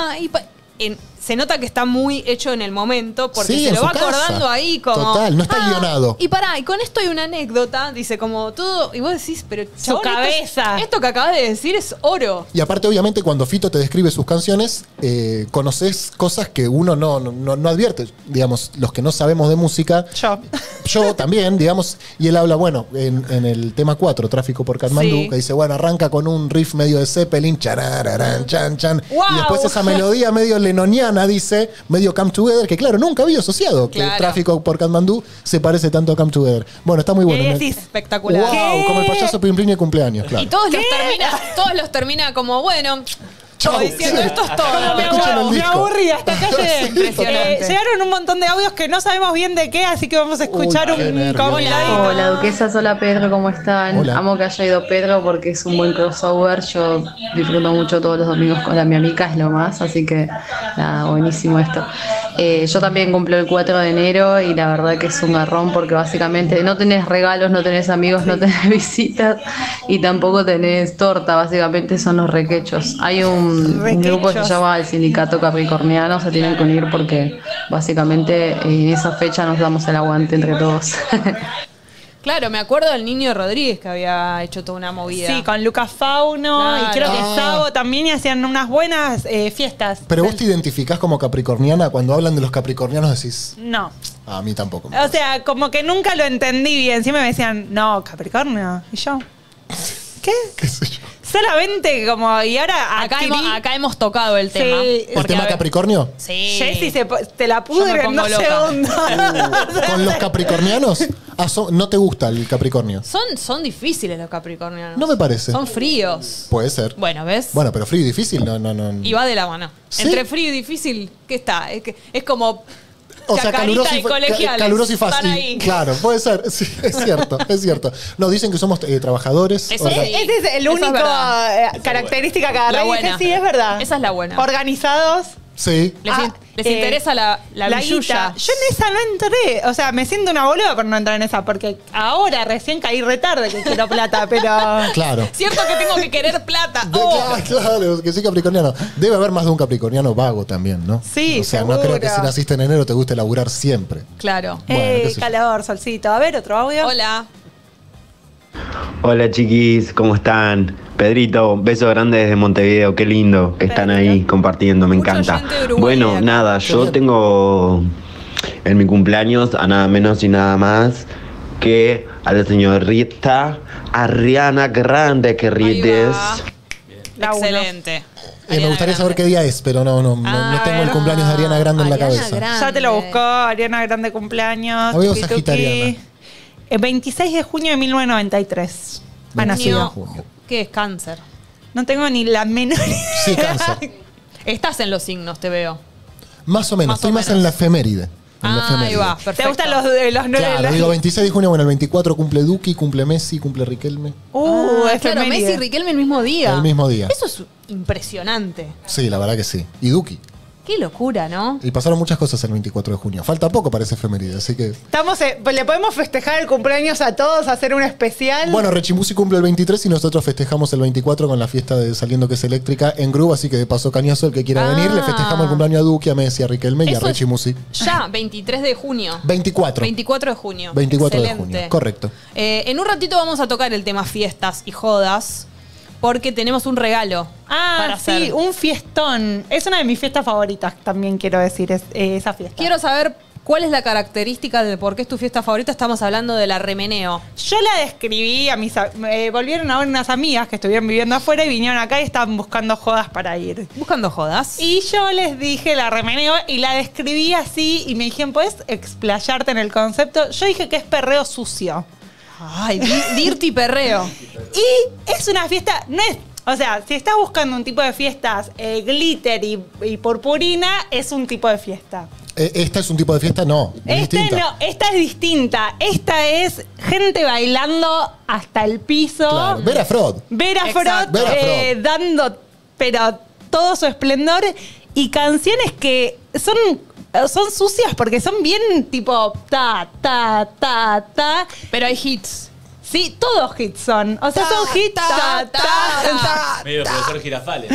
se nota que está muy hecho en el momento porque Sí, se en lo su va casa. acordando ahí como... Total, no está guionado. Y pará, y con esto hay una anécdota, dice como todo... Y vos decís, pero chabón, cabeza. Esto que acabas de decir es oro. Y aparte, obviamente, cuando Fito te describe sus canciones, conoces cosas que uno no advierte. Digamos, los que no sabemos de música, yo también, digamos, y él habla, bueno, en el tema 4, Tráfico por Katmandú, Sí. que dice, bueno, arranca con un riff medio de Zeppelin, charararán, chan, chan, ¡Wow! y después esa melodía medio lenoniana, dice, medio Come Together, que claro, nunca había asociado que Claro. Tráfico por Katmandú se parece tanto a Come Together. Bueno, está muy bueno. Y Me- decís, Espectacular. Wow, ¿Qué? como el payaso Plim Plim de cumpleaños, claro. Y todos los termina como, bueno, Chau. como diciendo, Sí. esto es todo. Me Escuchen el aburrí, me disco. aburrí, hasta acá llegué. Impresionante. Llegaron un montón de audios que no sabemos bien de qué, así que vamos a escuchar Uy, qué un nervios. compilado. Hola Duquesa, hola Pedro, ¿cómo están? Hola. Amo que haya ido Pedro porque es un buen crossover. Yo disfruto mucho todos los domingos con mi amiga, es lo más, así que nada, buenísimo esto. Yo también cumplo el 4 de enero y la verdad que es un garrón porque básicamente no tenés regalos, no tenés amigos, no tenés visitas y tampoco tenés torta, básicamente son los requechos. Hay un grupo que se llama el Sindicato Capricorniano, se tienen que unir porque básicamente en esa fecha nos damos el aguante entre todos. Claro, me acuerdo del Niño Rodríguez que había hecho toda una movida. Sí, con Lucas Fauno Claro. y creo que Ah. Sabo también y hacían unas buenas fiestas. Pero vos te identificás como capricorniana, cuando hablan de los capricornianos decís, No. a mí tampoco. O sea, como que nunca lo entendí bien. Siempre me decían, no, Capricornio. ¿Y yo? ¿Qué? ¿Qué sé yo? Solamente como, y ahora Acá hemos tocado el Sí. tema. ¿El porque, tema a ver, Capricornio? Sí. Jessy te la Yo pudre me en pongo 2 loca. segundos. ¿Con los capricornianos? ¿No te gusta el Capricornio? Son difíciles los capricornianos. No me parece. Son fríos. Puede ser. Bueno, ¿ves? Bueno, pero frío y difícil, no. Y va de la mano. ¿Sí? Entre frío y difícil, ¿qué está? Es como O sea, Chacarita caluroso y colegiales. caluroso y Están fácil. ahí. Claro, puede ser. Sí, es cierto, es cierto. No, dicen que somos trabajadores. Eso sí. Ese es el Eso es único verdad. característica que agarré La y dije, buena. sí, es verdad. Esa es la buena. Organizados. Sí. Les, Ah, in- Les interesa la billulla. guita. Yo en esa no entré. O sea, me siento una boluda por no entrar en esa, porque ahora recién caí retarde que quiero plata, pero... Claro. Cierto que tengo que querer plata. Claro, que soy capricorniano. Debe haber más de un capricorniano vago también, ¿no? Sí, O sea, no seguro. creo que si naciste en enero te guste laburar siempre. Claro. Bueno, qué sé yo. calor, solcito. A ver, otro audio. Hola. Hola chiquis, ¿cómo están? Pedrito, un beso grande desde Montevideo, qué lindo que están ahí compartiendo, me Mucha encanta. gente de Uruguay Bueno, acá. nada, yo bien. tengo en mi cumpleaños a nada menos y nada más que a la señorita Ariana Grande, que Ahí rides. va. La uno. Excelente. Me gustaría saber qué día es, pero no tengo el cumpleaños de Ariana Grande en la Ariana cabeza. Grande. Ya te lo buscó, Ariana Grande cumpleaños. Había tuki, tuki. sagitariana. El 26 de junio de 1993. Ha 26 nacido. de junio. ¿Qué es cáncer? No tengo ni la menor Sí, idea. cáncer. Estás en los signos, te veo. Más o menos. Más o Estoy más menos. en la efeméride. En la Ahí efeméride. va, perfecto. ¿Te gustan los nueve? Claro, digo 26 de junio, bueno, el 24 cumple Duki, cumple Messi, cumple Riquelme. Claro, efeméride. Messi y Riquelme el mismo día. El mismo día. Eso es impresionante. Sí, la verdad que sí. Y Duki. Qué locura, ¿no? Y pasaron muchas cosas el 24 de junio. Falta poco para ese efeméride, así que... Estamos, ¿le podemos festejar el cumpleaños a todos, hacer un especial? Bueno, Rechimusi cumple el 23 y nosotros festejamos el 24 con la fiesta de Saliendo que es Eléctrica en Groove, así que de paso cañazo el que quiera Ah. venir, le festejamos el cumpleaños a Duki, a Messi, a Riquelme y a Eso es Rechimusi. Ya, 23 de junio. 24. 24 de junio. 24 de Excelente. junio, correcto. En un ratito vamos a tocar el tema fiestas y jodas, porque tenemos un regalo para hacer. sí, un fiestón. Es una de mis fiestas favoritas, también quiero decir, esa fiesta. Quiero saber cuál es la característica de por qué es tu fiesta favorita. Estamos hablando de la remeneo. Yo la describí a mis... volvieron a ver unas amigas que estuvieron viviendo afuera y vinieron acá y estaban buscando jodas para ir. Buscando jodas. Y yo les dije la remeneo y la describí así y me dijeron, ¿puedes explayarte en el concepto? Yo dije que es perreo sucio. Ay, dirty perreo. Y es una fiesta, no es... O sea, si estás buscando un tipo de fiestas glitter y purpurina, es un tipo de fiesta. ¿Esta es un tipo de fiesta? No, es distinta. Esta es distinta. Esta es gente bailando hasta el piso. Claro. Vera Frod. Vera Exacto. Frot Vera Frot. dando, pero todo su esplendor. Y canciones que son sucias porque son bien tipo ta, ta, ta, ta. Pero hay hits. Sí, todos hits son. O sea, Ta, son hits. ta, Ta, ta, ta, ta. Medio profesor Girafales.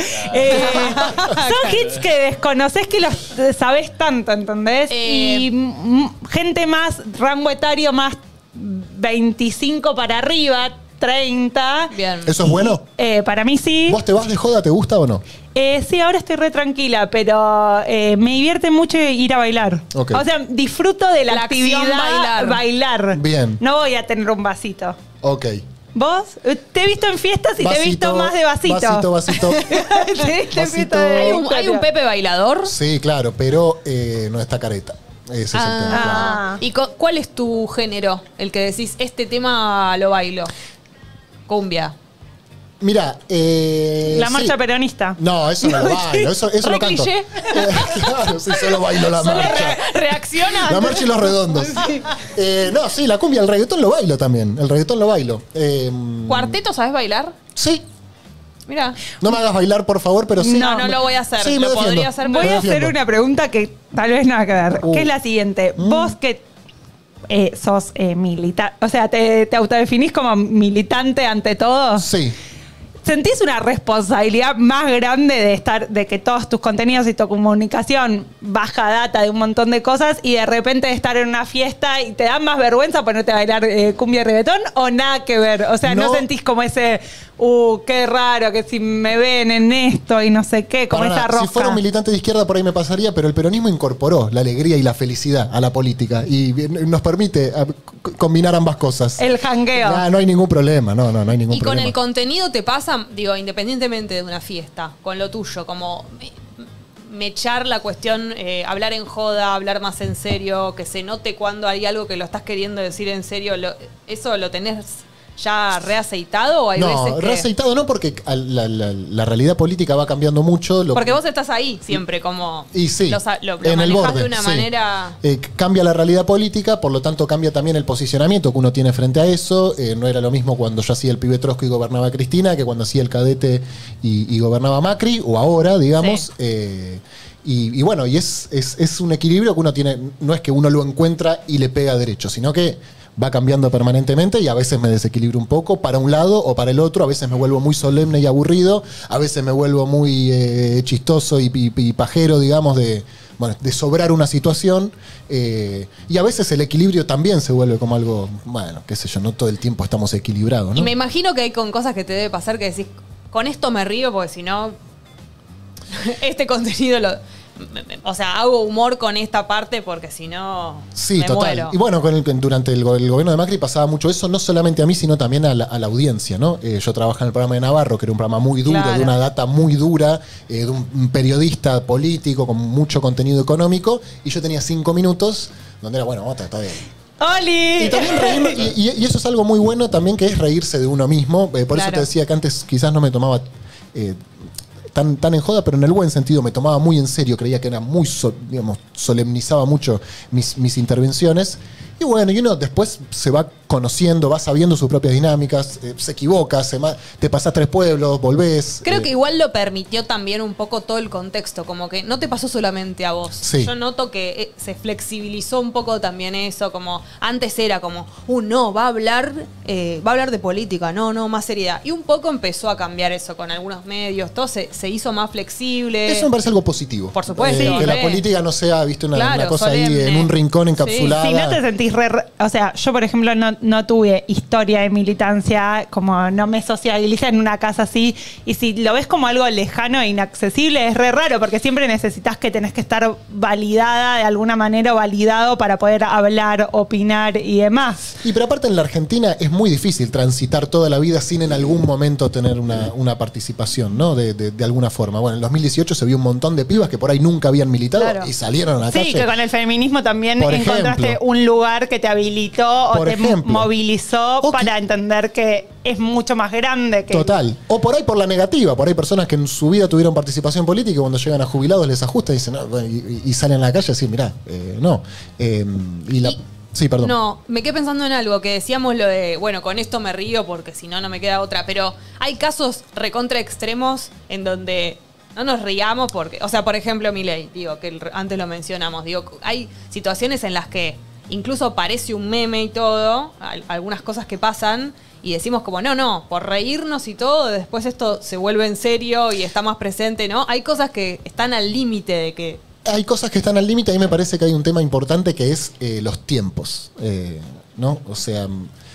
Son hits que desconoces que los sabés tanto, ¿entendés? Y gente más, rango etario más 25 para arriba, 30. Bien. ¿Eso es bueno? Para mí sí. ¿Vos te vas de joda? ¿Te gusta o no? Sí, ahora estoy re tranquila, pero me divierte mucho ir a bailar. Ok. O sea, disfruto de la, La acción actividad bailar. Bien. No voy a tener un vasito. Ok. ¿Vos? Te he visto en fiestas y te he visto más de vasito. Vasito. Te he visto en Vasito. fiestas de ¿Hay un Pepe bailador? Sí, claro, pero no está careta. Ese es el tema. claro. Ah. ¿Y cuál es tu género? El que decís, este tema lo bailo. Cumbia. Mira, La marcha sí. peronista. No, eso no lo bailo, eso Re lo canto. cliché. Claro, sí, solo bailo la marcha. Reacciona. La marcha y los redondos. No, sí, la cumbia, el reggaetón lo bailo también. El reggaetón lo bailo. ¿Cuarteto sabes bailar? Sí. Mira. No me hagas bailar, por favor, pero sí. No lo voy a hacer. Sí, me lo defiendo. podría hacer, Voy pero a hacer defiendo. una pregunta que tal vez nada que ver, que es la siguiente. Mm. Vos que sos militante, o sea, te autodefinís como militante ante todo, Sí. ¿sentís una responsabilidad más grande de que todos tus contenidos y tu comunicación baja data de un montón de cosas y de repente de estar en una fiesta y te da más vergüenza ponerte a bailar cumbia y reggaetón o nada que ver? O sea, no No. sentís como ese, qué raro que si me ven en esto y no sé qué, como Para esa nada. rosca. Si fuera un militante de izquierda por ahí me pasaría, pero el peronismo incorporó la alegría y la felicidad a la política y nos permite combinar ambas cosas. El jangueo. No hay ningún problema, no hay ningún Y con problema. el contenido te pasa, digo, independientemente de una fiesta, con lo tuyo, como mechar la cuestión, hablar en joda, hablar más en serio, que se note cuando hay algo que lo estás queriendo decir en serio, ¿eso lo tenés ya reaceitado o hay No, veces que...? reaceitado no, porque la realidad política va cambiando mucho. Porque vos estás ahí siempre, como Y sí, lo en el manejás borde, de una sí. manera... Cambia la realidad política, por lo tanto cambia también el posicionamiento que uno tiene frente a eso. No era lo mismo cuando yo hacía el pibe Trosco y gobernaba Cristina que cuando hacía el cadete y gobernaba Macri, o ahora, digamos. Y bueno, y es un equilibrio que uno tiene, no es que uno lo encuentra y le pega derecho, sino que va cambiando permanentemente y a veces me desequilibro un poco para un lado o para el otro, a veces me vuelvo muy solemne y aburrido, a veces me vuelvo muy chistoso y pajero, digamos, de sobrar una situación, y a veces el equilibrio también se vuelve como algo, bueno, qué sé yo, no todo el tiempo estamos equilibrados, ¿no? Y me imagino que hay con cosas que te debe pasar que decís, con esto me río porque si no, este contenido o sea, hago humor con esta parte porque si no, sí, me total. muero. Y bueno, durante el gobierno de Macri pasaba mucho eso, no solamente a mí, sino también a la audiencia, ¿no? Yo trabajaba en el programa de Navarro, que era un programa muy duro, Claro. de una data muy dura, de un periodista político con mucho contenido económico, y yo tenía 5 minutos donde era, bueno, está bien. ¡Oli! Y también reírme, y eso es algo muy bueno también, que es reírse de uno mismo. Por eso Claro. te decía que antes quizás no me tomaba tan en joda, pero en el buen sentido, me tomaba muy en serio, creía que era muy, solemnizaba mucho mis intervenciones. Y bueno, y uno después se va conociendo, va sabiendo sus propias dinámicas, se equivoca, te pasás 3 pueblos, volvés. Creo que igual lo permitió también un poco todo el contexto, como que no te pasó solamente a vos. Sí. Yo noto que se flexibilizó un poco también eso, como antes era como, no, va a hablar de política, no, más seriedad. Y un poco empezó a cambiar eso con algunos medios, todo se hizo más flexible. Eso me parece algo positivo. Por supuesto, que sí. la política no sea, viste, una Claro, cosa ahí solemne. en un rincón encapsulada. Si no te sentís o sea, yo por ejemplo no tuve historia de militancia, como no me sociabilicé en una casa así, y si lo ves como algo lejano e inaccesible, es re raro, porque siempre necesitas que tenés que estar validada de alguna manera o validado para poder hablar, opinar y demás. Y pero aparte en la Argentina es muy difícil transitar toda la vida sin en algún momento tener una participación, ¿no? De alguna forma. Bueno, en 2018 se vio un montón de pibas que por ahí nunca habían militado Claro. y salieron a la calle. Sí, que con el feminismo también Por encontraste ejemplo. un lugar que te habilitó o Por te ejemplo. movilizó O que- para entender que es mucho más grande que... Total. O por ahí por la negativa. Por ahí personas que en su vida tuvieron participación política y cuando llegan a jubilados les ajusta y dicen, no, bueno, y salen a la calle así, mirá, no. Sí, perdón. No, me quedé pensando en algo, que decíamos lo de, bueno, con esto me río porque si no, no me queda otra. Pero hay casos recontra extremos en donde no nos riamos porque, o sea, por ejemplo, Milei, digo, que antes lo mencionamos, digo, hay situaciones en las que incluso parece un meme y todo, algunas cosas que pasan y decimos como, no, por reírnos y todo, después esto se vuelve en serio y está más presente, ¿no? Hay cosas que están al límite de que... Hay cosas que están al límite. A mí me parece que hay un tema importante que es los tiempos, ¿no? O sea,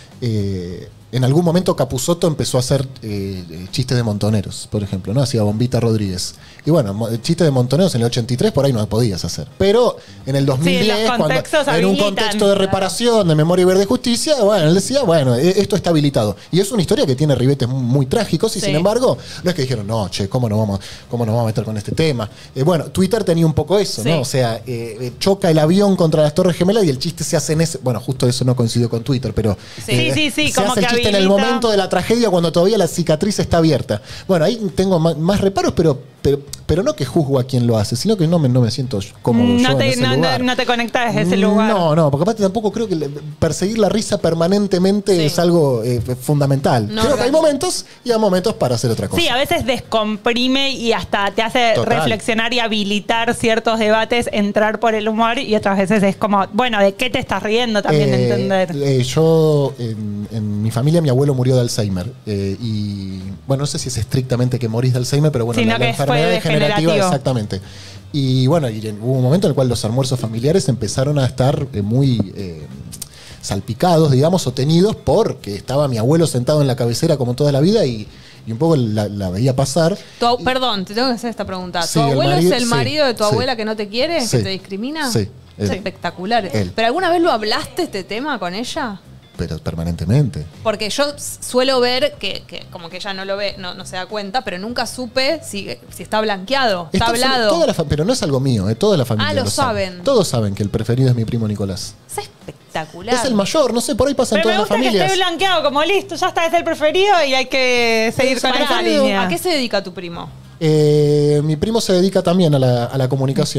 en algún momento Capusotto empezó a hacer chistes de montoneros, por ejemplo, ¿no? Hacía Bombita Rodríguez. Y bueno, chistes de montoneros en el 83 por ahí no podías hacer. Pero en el 2010, los contextos en un habilitan. contexto de reparación, de memoria y verde justicia, bueno, él decía, bueno, esto está habilitado. Y es una historia que tiene ribetes muy trágicos y Sí. sin embargo, no es que dijeron, no, che, ¿cómo nos vamos a meter con este tema? Bueno, Twitter tenía un poco eso, Sí. ¿no? O sea, choca el avión contra las Torres Gemelas y el chiste se hace en ese... Bueno, justo eso no coincidió con Twitter, pero... Sí, se como hace el que chiste en el habilita. momento de la tragedia cuando todavía la cicatriz está abierta. Bueno, ahí tengo más reparos, pero no que juzgo a quien lo hace, sino que no me siento cómodo yo en ese lugar. No te conectas desde ese lugar. No, porque aparte tampoco creo que perseguir la risa permanentemente Sí. es algo fundamental. No, creo que hay realmente. momentos y hay momentos para hacer otra cosa. Sí, a veces descomprime y hasta te hace Total. reflexionar y habilitar ciertos debates, entrar por el humor, y otras veces es como, bueno, ¿de qué te estás riendo? También entender. Yo, en mi familia, mi abuelo murió de Alzheimer. Y bueno, no sé si es estrictamente que morís de Alzheimer, pero bueno, Sino la que enfermedad fue degenerativa, degenerativo. exactamente. Y bueno, hubo un momento en el cual los almuerzos familiares empezaron a estar muy salpicados, digamos, o tenidos, porque estaba mi abuelo sentado en la cabecera como toda la vida y un poco la veía pasar. Perdón, te tengo que hacer esta pregunta. Sí, ¿Tu el abuelo marido- es el sí, marido de tu sí. abuela que no te quiere? Sí. ¿Que te discrimina? Sí, Es él. espectacular. Él. ¿Pero alguna vez lo hablaste este tema con ella? Pero permanentemente. Porque yo suelo ver que como que ella no lo ve, no se da cuenta, pero nunca supe si está blanqueado, está hablado. Pero no es algo mío, toda la familia lo sabe. saben. Todos saben que el preferido es mi primo Nicolás. Es espectacular. Es el mayor, no sé, por ahí pasa en Pero me todas las gusta que familias. esté blanqueado, como listo, ya está, es el preferido y hay que seguir con Pará, esa línea. ¿a qué se dedica tu primo? Mi primo se dedica también a la comunicación.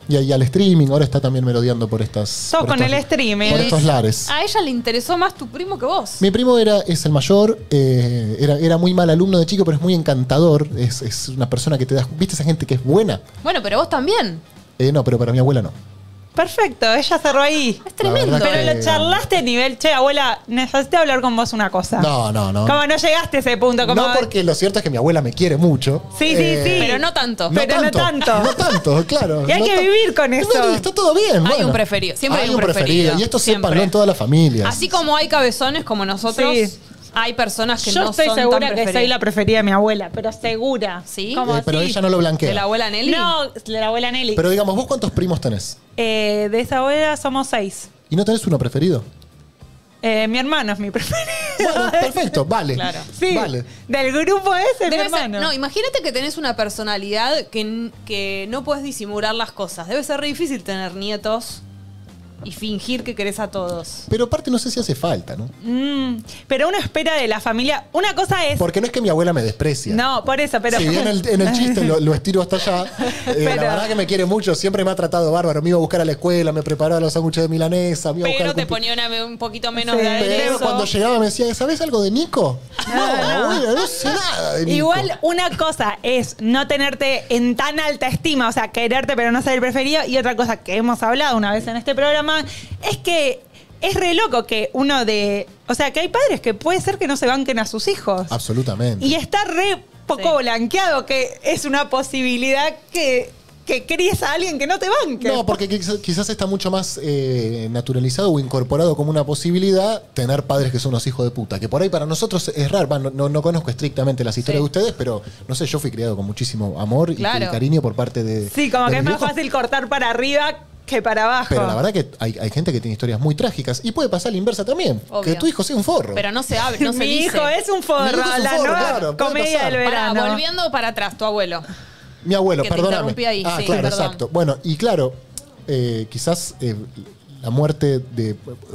Y ahí al streaming, ahora está también merodeando por estas... Todo por con estos- el streaming. Por estos lares. A ella le interesó más tu primo que vos. Mi primo es el mayor, era muy mal alumno de chico, pero es muy encantador. Es una persona que te da... ¿Viste esa gente que es buena? Bueno, pero vos también. No, pero para mi abuela no. Perfecto, ella cerró ahí. Es tremendo. verdad Pero que- lo charlaste a nivel, che, abuela, necesito hablar con vos una cosa. No. Como no llegaste a ese punto. Como, No, porque lo cierto es que mi abuela me quiere mucho. Sí. Pero no tanto. Pero no tanto. No tanto, claro. Y hay no que vivir con eso. No, y está todo bien. Hay bueno. un preferido, siempre hay un preferido. Y esto Siempre. sépanlo en todas las familias. Así como hay cabezones como nosotros, Sí. hay personas que Yo no estoy son segura tan que preferidas. soy la preferida de mi abuela, pero segura. ¿Sí? Como Pero así. ella no lo blanquea. ¿De la abuela Nelly? No, de la abuela Nelly. Pero digamos, ¿vos cuántos primos tenés? De esa abuela somos 6. ¿Y no tenés uno preferido? Mi hermano es mi preferido. Bueno, perfecto, vale. Claro. Sí, Vale. del grupo ese es mi Debe ser, hermano. no, imagínate que tenés una personalidad que no puedes disimular las cosas. Debe ser re difícil tener nietos y fingir que querés a todos. Pero aparte no sé si hace falta, ¿no? Pero uno espera de la familia. Una cosa es. Porque no es que mi abuela me desprecia. No, por eso, pero. Si bien en el chiste lo estiro hasta allá, Pero- la verdad que me quiere mucho, siempre me ha tratado bárbaro. Me iba a buscar a la escuela, me preparaba los sándwiches de milanesa, me iba a buscar Pero al te cumple- ponía un poquito menos Sí. de Pero aderezo. cuando llegaba me decía, ¿sabes algo de Nico? No, abuela, no sé nada de Nico. Igual una cosa es no tenerte en tan alta estima, o sea, quererte pero no ser el preferido, y otra cosa que hemos hablado una vez en este programa es que es re loco que uno de... O sea, que hay padres que puede ser que no se banquen a sus hijos. Absolutamente. Y está re poco Sí. blanqueado que es una posibilidad que críes a alguien que no te banque. No, porque quizás está mucho más naturalizado o incorporado como una posibilidad tener padres que son unos hijos de puta. Que por ahí para nosotros es raro. No conozco estrictamente las historias Sí. de ustedes, pero no sé, yo fui criado con muchísimo amor Claro. y cariño por parte de. Sí, como de que es mis más viejos. fácil cortar para arriba que para abajo. Pero la verdad que hay gente que tiene historias muy trágicas. Y puede pasar la inversa también. Obvio. Que tu hijo sea un forro. Pero no se abre, no se Mi dice. hijo es un forro, Mi hijo es un la forro, nueva claro, puede comedia pasar. del Pará, verano. volviendo para atrás, tu abuelo. Mi abuelo, Que te perdóname. interrumpí ahí, sí, claro, perdón. exacto. Bueno, y claro, quizás la muerte de.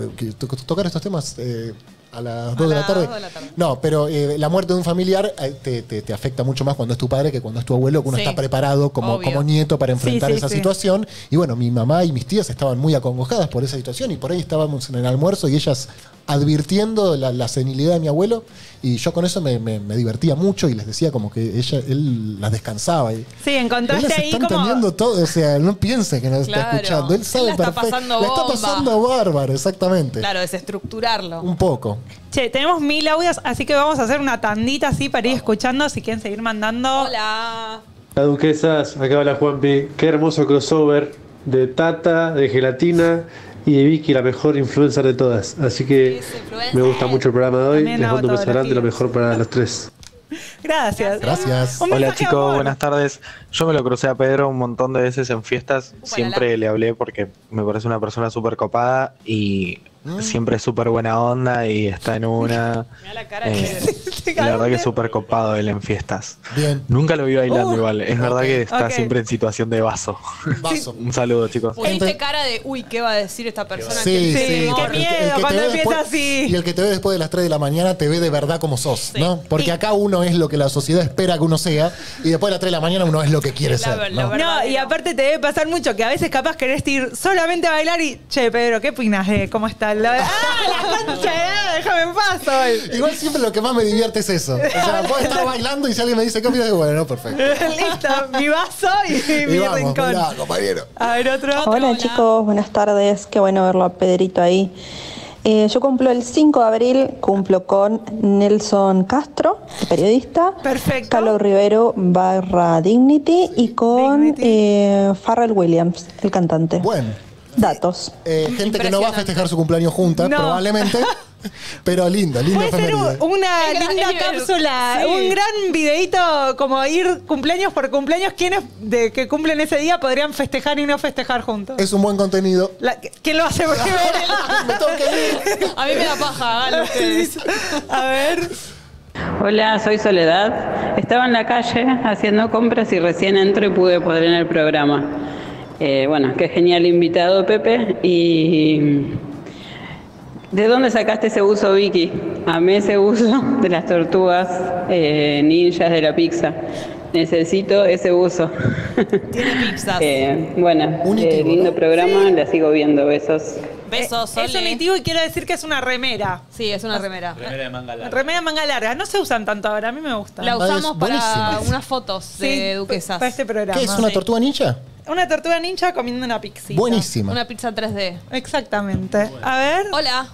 Tocar estos temas a las 2 de la las tarde. 2 de la tarde. No, pero la muerte de un familiar te afecta mucho más cuando es tu padre que cuando es tu abuelo, que uno Sí. está preparado como Obvio. nieto para enfrentar Sí, esa sí. situación. Y bueno, mi mamá y mis tías estaban muy acongojadas por esa situación y por ahí estábamos en el almuerzo y ellas advirtiendo la senilidad de mi abuelo, y yo con eso me divertía mucho y les decía como que él las descansaba. Y Sí, él encontraste les ahí está como... entendiendo todo, o sea, no piense que nos está Claro. escuchando, él sabe Él la está perfecto. pasando La está bomba. pasando bárbaro, exactamente. Claro, desestructurarlo. Un poco. Che, tenemos 1000 audios, así que vamos a hacer una tandita así para ir escuchando, si quieren seguir mandando. Hola. La duquesas, acá va la Juanpi. Qué hermoso crossover de Tata, de Gelatina y de Vicky, la mejor influencer de todas. Así que Es influencer. me gusta mucho el programa de hoy. También Les hago mando un beso todos los grande, lo días. mejor para los tres. Gracias. Gracias. Un Hola mensaje de chicos, amor. buenas tardes. Yo me lo crucé a Pedro un montón de veces en fiestas. Siempre le hablé porque me parece una persona súper copada y siempre es súper buena onda y está en una. Mirá la cara de Pedro. Te La verdad que cagaste. es súper copado él en fiestas. Bien. Nunca lo vi bailando igual. Es verdad que está ok. siempre en situación de vaso. Vaso. Un saludo chicos. Pusiste cara de, uy, ¿qué va a decir esta persona? Sí, que sí. qué porque miedo que te cuando ve empieza después- así. Y el que te ve después de las 3 de la mañana te ve de verdad como sos, ¿no? Porque acá uno es lo que la sociedad espera que uno sea y después de las 3 de la mañana uno es lo que quiere La- ser. la ¿no? verdad. No, y aparte te debe pasar mucho que a veces capaz querés ir solamente a bailar y, che, Pedro, ¿qué opinas de cómo está? La concha de nada, déjame en paz hoy. Igual siempre lo que más me divierte es eso. O sea, puedo estar bailando y si alguien me dice qué opinas, digo, bueno, perfecto. Listo, mi vaso y mi Y vamos, rincón. mirá, compañero. A ver, otro. Hola chicos, buenas tardes, qué bueno verlo a Pedrito ahí. Yo cumplo el 5 de abril, cumplo con Nelson Castro, periodista, Perfecto. Carlos Rivero / Dignity y con Dignity. Pharrell Williams, el cantante. Bueno, Datos. gente que no va a festejar su cumpleaños juntas, No. probablemente. Pero lindo Puede ser efeméride. una Es linda el- cápsula, sí. un gran videíto como ir cumpleaños por cumpleaños. ¿Quiénes de que cumplen ese día podrían festejar y no festejar juntos? Es un buen contenido. ¿Quién lo hace primero? Me tengo que ir. A mí me da paja, háganlo ustedes. A ver. Hola, soy Soledad. Estaba en la calle haciendo compras y recién entro y pude poder en el programa. Bueno, qué genial invitado, Pepe. Y ¿de dónde sacaste ese uso, Vicky? Amé ese uso de las tortugas ninjas de la pizza. necesito ese buzo. Tiene pizzas. Bueno, Unitivo, lindo ¿no? programa, la sigo viendo, besos. Besos, Sole. Es unitivo y quiero decir que es una remera. Sí, es una remera. Remera de manga larga. Remera manga larga. No se usan tanto ahora, a mí me gusta. La usamos para buenísima. unas fotos de duquesas. Para este programa. ¿Qué es una tortuga ninja? Una tortuga ninja comiendo una pixita. Buenísima. Una pizza 3D. Exactamente. A ver. Hola.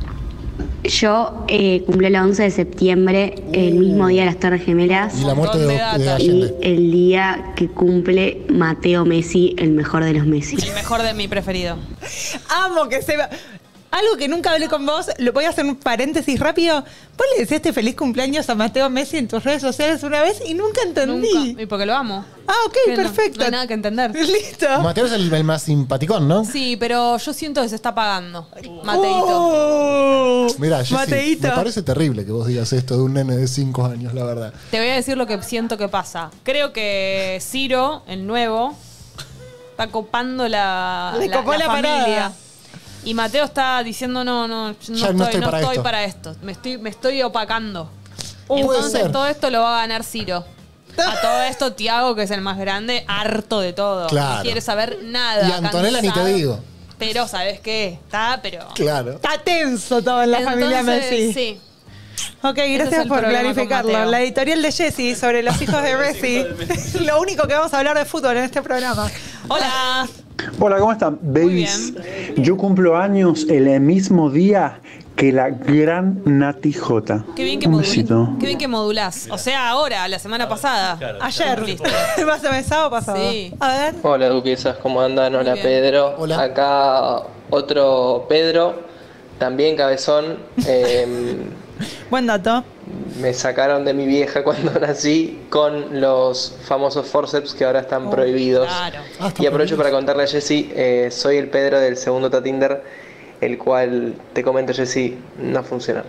Yo cumplo el 11 de septiembre, el mismo día de las Torres Gemelas. Y la muerte de Y Allende. el día que cumple Mateo Messi, el mejor de los Messi. El mejor de mi preferido. Amo que se va. Algo que nunca hablé con vos, lo voy a hacer un paréntesis rápido. Vos le decías feliz cumpleaños a Mateo Messi en tus redes sociales una vez y nunca entendí. Nunca. Y porque lo amo. Ah, ok, Que no, perfecto. No hay nada que entender. Listo. Mateo es el más simpaticón, ¿no? Sí, pero yo siento que se está apagando. Mateito. Oh, Mira, Jessy, Mateito. me parece terrible que vos digas esto de un nene de 5 años, la verdad. Te voy a decir lo que siento que pasa. Creo que Ciro, el nuevo, está copando la copó la familia. parada. Y Mateo está diciendo, no estoy para esto. Me estoy opacando. Puede Entonces ser. todo esto lo va a ganar Ciro. A todo esto, Tiago, que es el más grande, harto de todo. Claro. No quiere saber nada. Y Antonella ni te cansado. digo. Pero, ¿sabes qué? Pero... Claro. Está tenso todo en la familia Messi. Sí. Ok, es gracias el por programa con clarificarlo. Mateo. La editorial de Jessy sobre los hijos de Messi. Lo único que vamos a hablar de fútbol en este programa. Hola. Hola, ¿cómo están? Babies. Yo cumplo años el mismo día que la gran Nati J. Qué bien que Un modulás. besito. Qué bien que modulás. O sea, ahora, la semana pasada. Ayer. Listo. ¿Vas a ver sábado pasado? Sí. A ver. Hola duquesas, ¿cómo andan? Hola bien. Pedro. Hola. Acá otro Pedro, también cabezón. Buen dato. Me sacaron de mi vieja cuando nací con los famosos forceps que ahora están prohibidos. Claro. Están Y aprovecho prohibidos. para contarle a Jessy, soy el Pedro del segundo Tatinder, el cual, te comento Jessy, no funciona.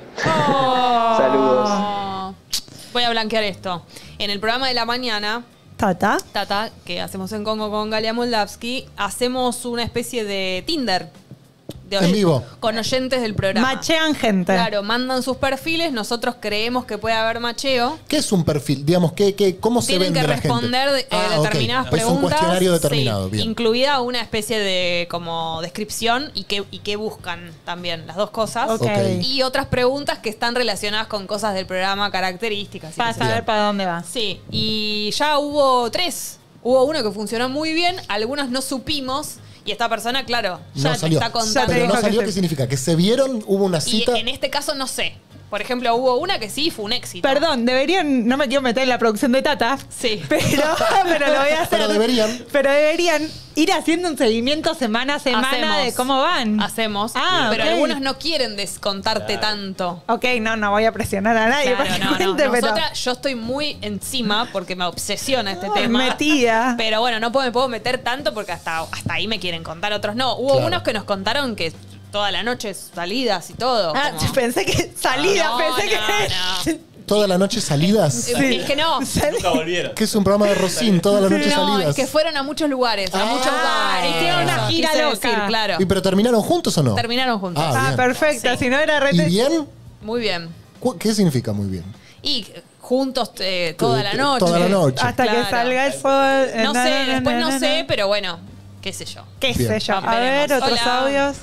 Saludos. Voy a blanquear esto. En el programa de la mañana, Tata. que hacemos en Congo con Galia Moldavsky, hacemos una especie de Tinder. En vivo. Con oyentes del programa. Machean gente. Claro, mandan sus perfiles, nosotros creemos que puede haber macheo. ¿Qué es un perfil? Digamos, ¿cómo se Tienen vende que la gente? responder Ok. determinadas Es preguntas. un cuestionario determinado, sí, bien. incluida una especie de como descripción y qué buscan también, las dos cosas. Ok. Y otras preguntas que están relacionadas con cosas del programa, características. y Para qué sé yo. saber para dónde vas. Sí, y ya hubo 3. Hubo uno que funcionó muy bien, algunos no supimos. Y esta persona, claro, ya No te salió. está contando. Pero no dijo salió, que ¿qué se- significa? ¿Que se vieron? ¿Hubo una Y cita? en este caso no sé. Por ejemplo, hubo una que sí fue un éxito. Perdón, deberían, no me quiero meter en la producción de Tata, Sí. pero lo voy a hacer. Pero deberían. Pero deberían ir haciendo un seguimiento semana a semana Hacemos. de cómo van. Hacemos. Ah, pero ok. algunos no quieren descontarte tanto. Ok, no voy a presionar a nadie Claro, para que no, no. cuente, pero Nosotras, yo estoy muy encima porque me obsesiona este tema. metida. Pero bueno, me puedo meter tanto porque hasta ahí me quieren contar, otros no. Hubo Claro. unos que nos contaron que toda la noche salidas y todo. Ah, como- pensé que salida, No, pensé no, que... ¿Toda la noche salidas? Es que no. Nunca volvieron. Que es un programa de Rocín, toda la noche No, salidas. es que fueron a muchos lugares, a muchos lugares. hicieron una gira Quise loca. decir, claro. ¿Y pero terminaron juntos o no? Terminaron juntos. Ah, bien. perfecto, Sí. si no era ¿Y rete... bien? Muy bien. ¿Qué significa muy bien? Y juntos toda la noche. Toda la noche. Hasta que Claro. salga el sol. No sé, después no sé, pero bueno, qué sé yo. ¿Qué Bien. sé yo? A Veremos. ver, otros Hola. audios.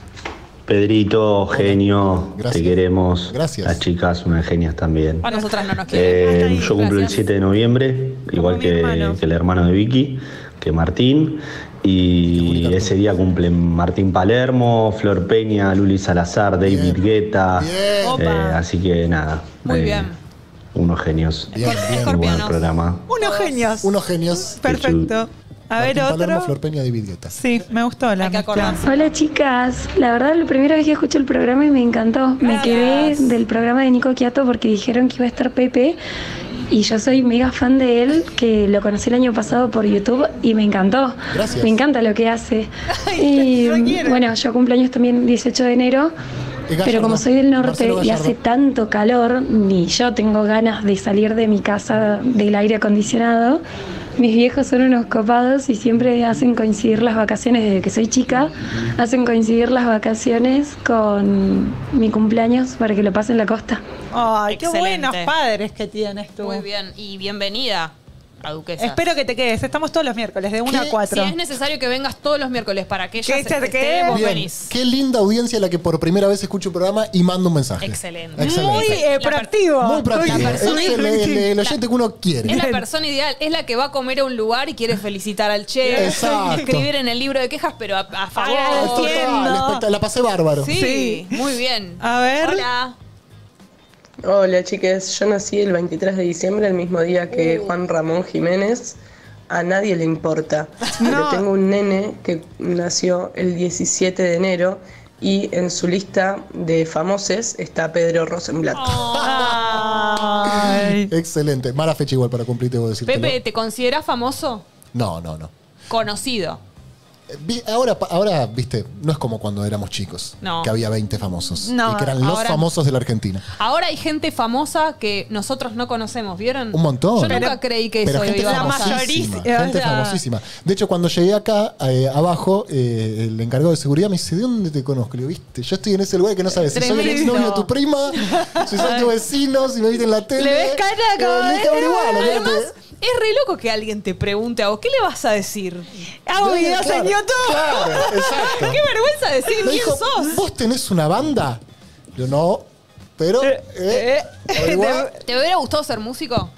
Pedrito, genio, Gracias. te queremos. Gracias. Las chicas, unas genias también. A nosotras no nos quieren. Yo cumplo el 7 de noviembre, igual mi hermano. que el hermano de Vicky, que Martín. Y ese día cumplen Martín Palermo, Flor Peña, Luli Salazar, David Guetta. Bien. Opa. Así que nada. Muy bien. Unos genios. Bien, bien. Muy buen Escorpianos. programa. Unos genios. Unos genios. Perfecto. A ver, Martín Palermo, otro. Flor Peña, David Guetta. Sí, me gustó la Hay que mezcla. acordarse. Hola chicas, la verdad la primera vez que escuché el programa y me encantó. Me quedé del programa de Nico Quiato porque dijeron que iba a estar Pepe y yo soy mega fan de él, que lo conocí el año pasado por YouTube y me encantó. Gracias. Me encanta lo que hace. Ay, Y te requiere. bueno, yo cumpleaños también 18 de enero. Gallardo, Pero como soy del norte Marcelo y Gallardo. hace tanto calor, ni yo tengo ganas de salir de mi casa del aire acondicionado. Mis viejos son unos copados y siempre hacen coincidir las vacaciones, desde que soy chica, hacen coincidir las vacaciones con mi cumpleaños para que lo pase en la costa. Ay, qué Excelente. buenos padres que tienes tú. Muy bien. Y bienvenida. a Duquesas. Espero que te quedes. Estamos todos los miércoles, de 1 a 4. Si es necesario que vengas todos los miércoles para que ella Que se se te esté, quede. vos Bien, venís. qué linda audiencia la que por primera vez escucha un programa y manda un mensaje. Excelente. Muy La proactivo. Muy práctico. La Es persona el oyente que uno quiere. Es la persona ideal, es la que va a comer a un lugar y quiere felicitar al chef, Exacto. escribir en el libro de quejas, pero a favor. Total, la pasé bárbaro. Sí, muy bien. A ver. Hola. Hola chiques, yo nací el 23 de diciembre, el mismo día que Juan Ramón Jiménez. A nadie le importa. Pero tengo un nene que nació el 17 de enero y en su lista de famosos está Pedro Rosenblatt. Excelente. Mala fecha igual para cumplir, debo decirte. Pepe, ¿te considerás famoso? No. Conocido. Ahora, viste, no es como cuando éramos chicos, No. que había 20 famosos, No, y que eran los ahora- famosos de la Argentina. Ahora hay gente famosa que nosotros no conocemos, ¿vieron? Un montón. Yo nunca creí que Pero eso gente iba a pasar. famosísima, gente famosísima. De hecho, cuando llegué acá, abajo, el encargado de seguridad me dice, ¿de dónde te conozco? Le digo, viste, yo estoy en ese lugar que no sabes si soy el Tremendo. exnovio de tu prima, si soy tu vecino, si me viste en la tele. ¿Le ves cara como Le dije, averigualo, Además, fíjate. es re loco que alguien te pregunte a vos, ¿qué le vas a decir? Hago videos en YouTube. Claro, exacto. Qué vergüenza decir, Me ¿quién dijo, sos? ¿vos tenés una banda? Yo no, pero... averiguá. ¿Te hubiera gustado ser músico?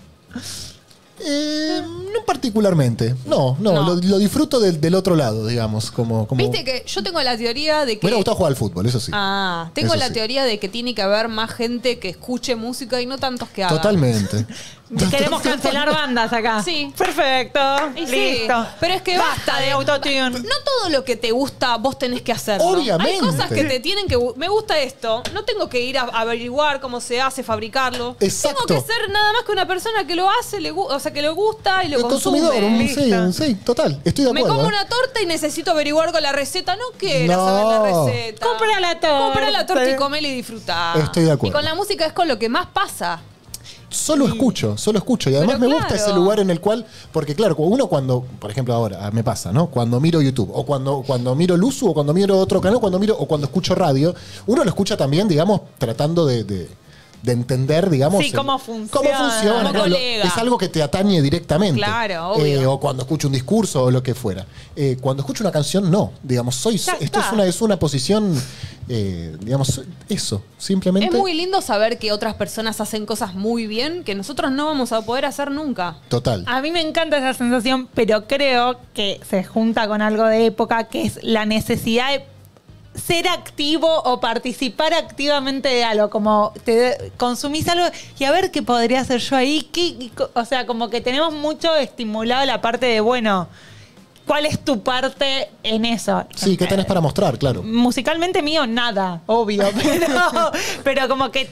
No particularmente. No. Lo disfruto del otro lado, digamos. Como... Viste que yo tengo la teoría de Me que... hubiera gustado jugar al fútbol, eso sí. Tengo Eso la sí. teoría de que tiene que haber más gente que escuche música y no tantos que hagan. Totalmente. Queremos cancelar bandas acá. Sí. Perfecto. Y sí, Listo. pero es que Basta de autotune. No todo lo que te gusta vos tenés que hacerlo. Obviamente. Hay cosas que te tienen que... Me gusta esto. No tengo que ir a averiguar cómo se hace, fabricarlo. Exacto. Tengo que ser nada más que una persona que lo hace, o sea, que le gusta y lo El consume. consumidor, sí, total. Estoy de Me acuerdo. como ¿eh? una torta y necesito averiguar con la receta. No quiero No. saber la receta. Compra la torta. Compra la torta y comela y disfrutá. Estoy de acuerdo. Y con la música es con lo que más pasa. Solo escucho. Y además Pero me gusta claro. ese lugar en el cual, porque claro, uno cuando, por ejemplo ahora, me pasa, ¿no? Cuando miro YouTube, o cuando miro Luzu, o cuando miro otro canal, o cuando escucho radio, uno lo escucha también, digamos, tratando de entender, digamos. Sí, cómo funciona. Cómo funciona. Como claro, colega. es algo que te atañe directamente. Claro, obvio. O cuando escucho un discurso o lo que fuera. Cuando escucho una canción, no. Digamos, Ya esto está. es una posición, digamos, eso, simplemente. Es muy lindo saber que otras personas hacen cosas muy bien que nosotros no vamos a poder hacer nunca. Total. A mí me encanta esa sensación, pero creo que se junta con algo de época, que es la necesidad de ser activo o participar activamente de algo, como te consumís algo y a ver qué podría hacer yo ahí, o sea, como que tenemos mucho estimulado la parte de, bueno, ¿cuál es tu parte en eso? Sí, ¿qué tenés para mostrar? Claro. Musicalmente mío, nada, obvio, pero como que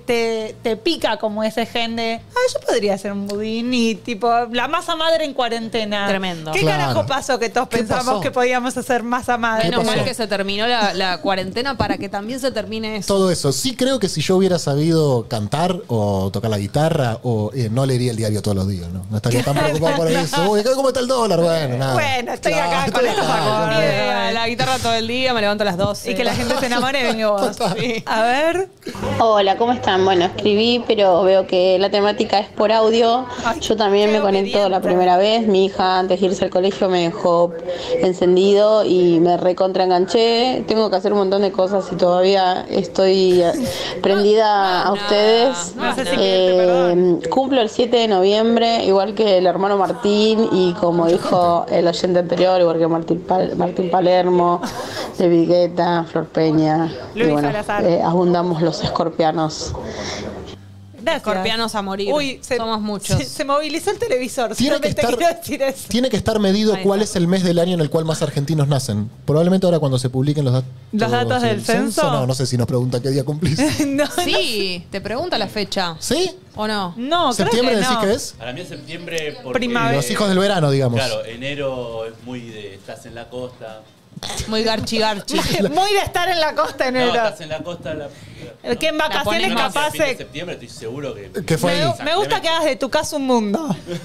te pica como ese gen de, yo podría hacer un budín y tipo, la masa madre en cuarentena. Tremendo. ¿Qué Claro. carajo pasó que todos ¿Qué pensamos pasó? que podíamos hacer masa madre? Menos pasó? mal que se terminó la cuarentena para que también se termine eso. Todo eso. Sí creo que si yo hubiera sabido cantar o tocar la guitarra, o no leería el diario todos los días, ¿no? No estaría tan preocupado por eso. Uy, ¿cómo está el dólar? Bueno, nada. Bueno, estoy Claro, acá con estoy estos acá, acordes. La guitarra todo el día, me levanto a las 12. Y que la gente se enamore de mi voz. A ver. Hola, ¿cómo están? Bueno, escribí, pero veo que la temática es por audio. Yo también me conecto la primera vez. Mi hija, antes de irse al colegio, me dejó encendido y me recontra enganché. Tengo que hacer un montón de cosas y todavía estoy prendida a ustedes. No sé si pedirte perdón. Cumplo el 7 de noviembre, igual que el hermano Martín, y como dijo el oyente anterior, igual que Martín Palermo, de Vigueta, Flor Peña. Luis y bueno, Salazar. abundamos los escorpianos. Gracias. Escorpianos a morir. Uy, somos muchos. Se movilizó el televisor. Tiene que Solamente estar- quiero decir eso. Tiene que estar medido Ahí cuál está. es el mes del año en el cual más argentinos nacen. Probablemente ahora cuando se publiquen los datos. ¿Los datos del censo? No sé si nos pregunta qué día cumplís. No, Sí, te pregunta la fecha. ¿Sí? ¿O no? no, creo ¿Septiembre que decís no. que es? Para mí es septiembre porque... Primavera. Los hijos del verano, digamos. Claro, enero es muy de... Estás en la costa. Muy garchi garchi. Muy de estar en la costa en No, enero. estás en la costa... Que en vacaciones ponemos. capaz Fin de se... septiembre estoy seguro que... Que fue ahí. Me gusta que hagas de tu casa un mundo.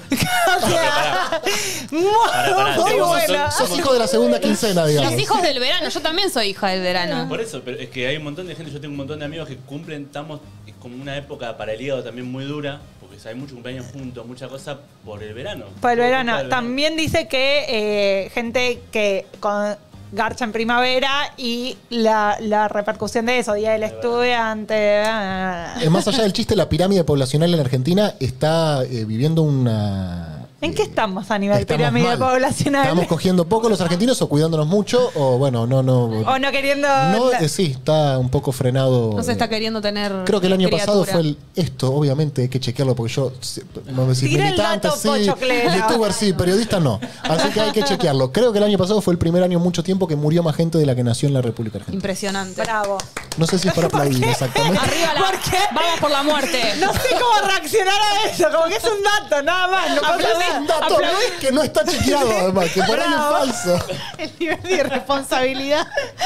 O sea, Pará, muy somos- buena. Sos hijo de la segunda quincena, digamos. Los hijos del verano. Yo también soy hija del verano. Por eso, pero es que hay un montón de gente, yo tengo un montón de amigos que cumplen, estamos es como una época para el hígado también muy dura, porque hay muchos cumpleaños juntos, mucha cosa por el verano. Por el Todo verano. culpa del También dice que gente que garcha en primavera y la repercusión de eso, Día del Estudiante. Más allá del chiste, la pirámide poblacional en Argentina está viviendo una... ¿En qué estamos a nivel Estamos pirámide mal. poblacional? ¿Estamos cogiendo poco los argentinos o cuidándonos mucho? O bueno, no. O no queriendo... No, sí, está un poco frenado. No se está queriendo tener. Creo que el año pasado criatura. fue esto, obviamente hay que chequearlo porque yo, no me decís Tira el militante, dato, sí, Pochoclero. youtuber sí, periodista no. Así que hay que chequearlo. Creo que el año pasado fue el primer año en mucho tiempo que murió más gente de la que nació en la República Argentina. Impresionante. Bravo. No sé si es para aplaudir exactamente. Arriba la. ¿Por qué? Vamos por la muerte. No sé cómo reaccionar a eso, como que es un dato, nada más. No pasa Es un nada. dato que no está chequeado además, que por ahí es Bravo. falso. El nivel de irresponsabilidad.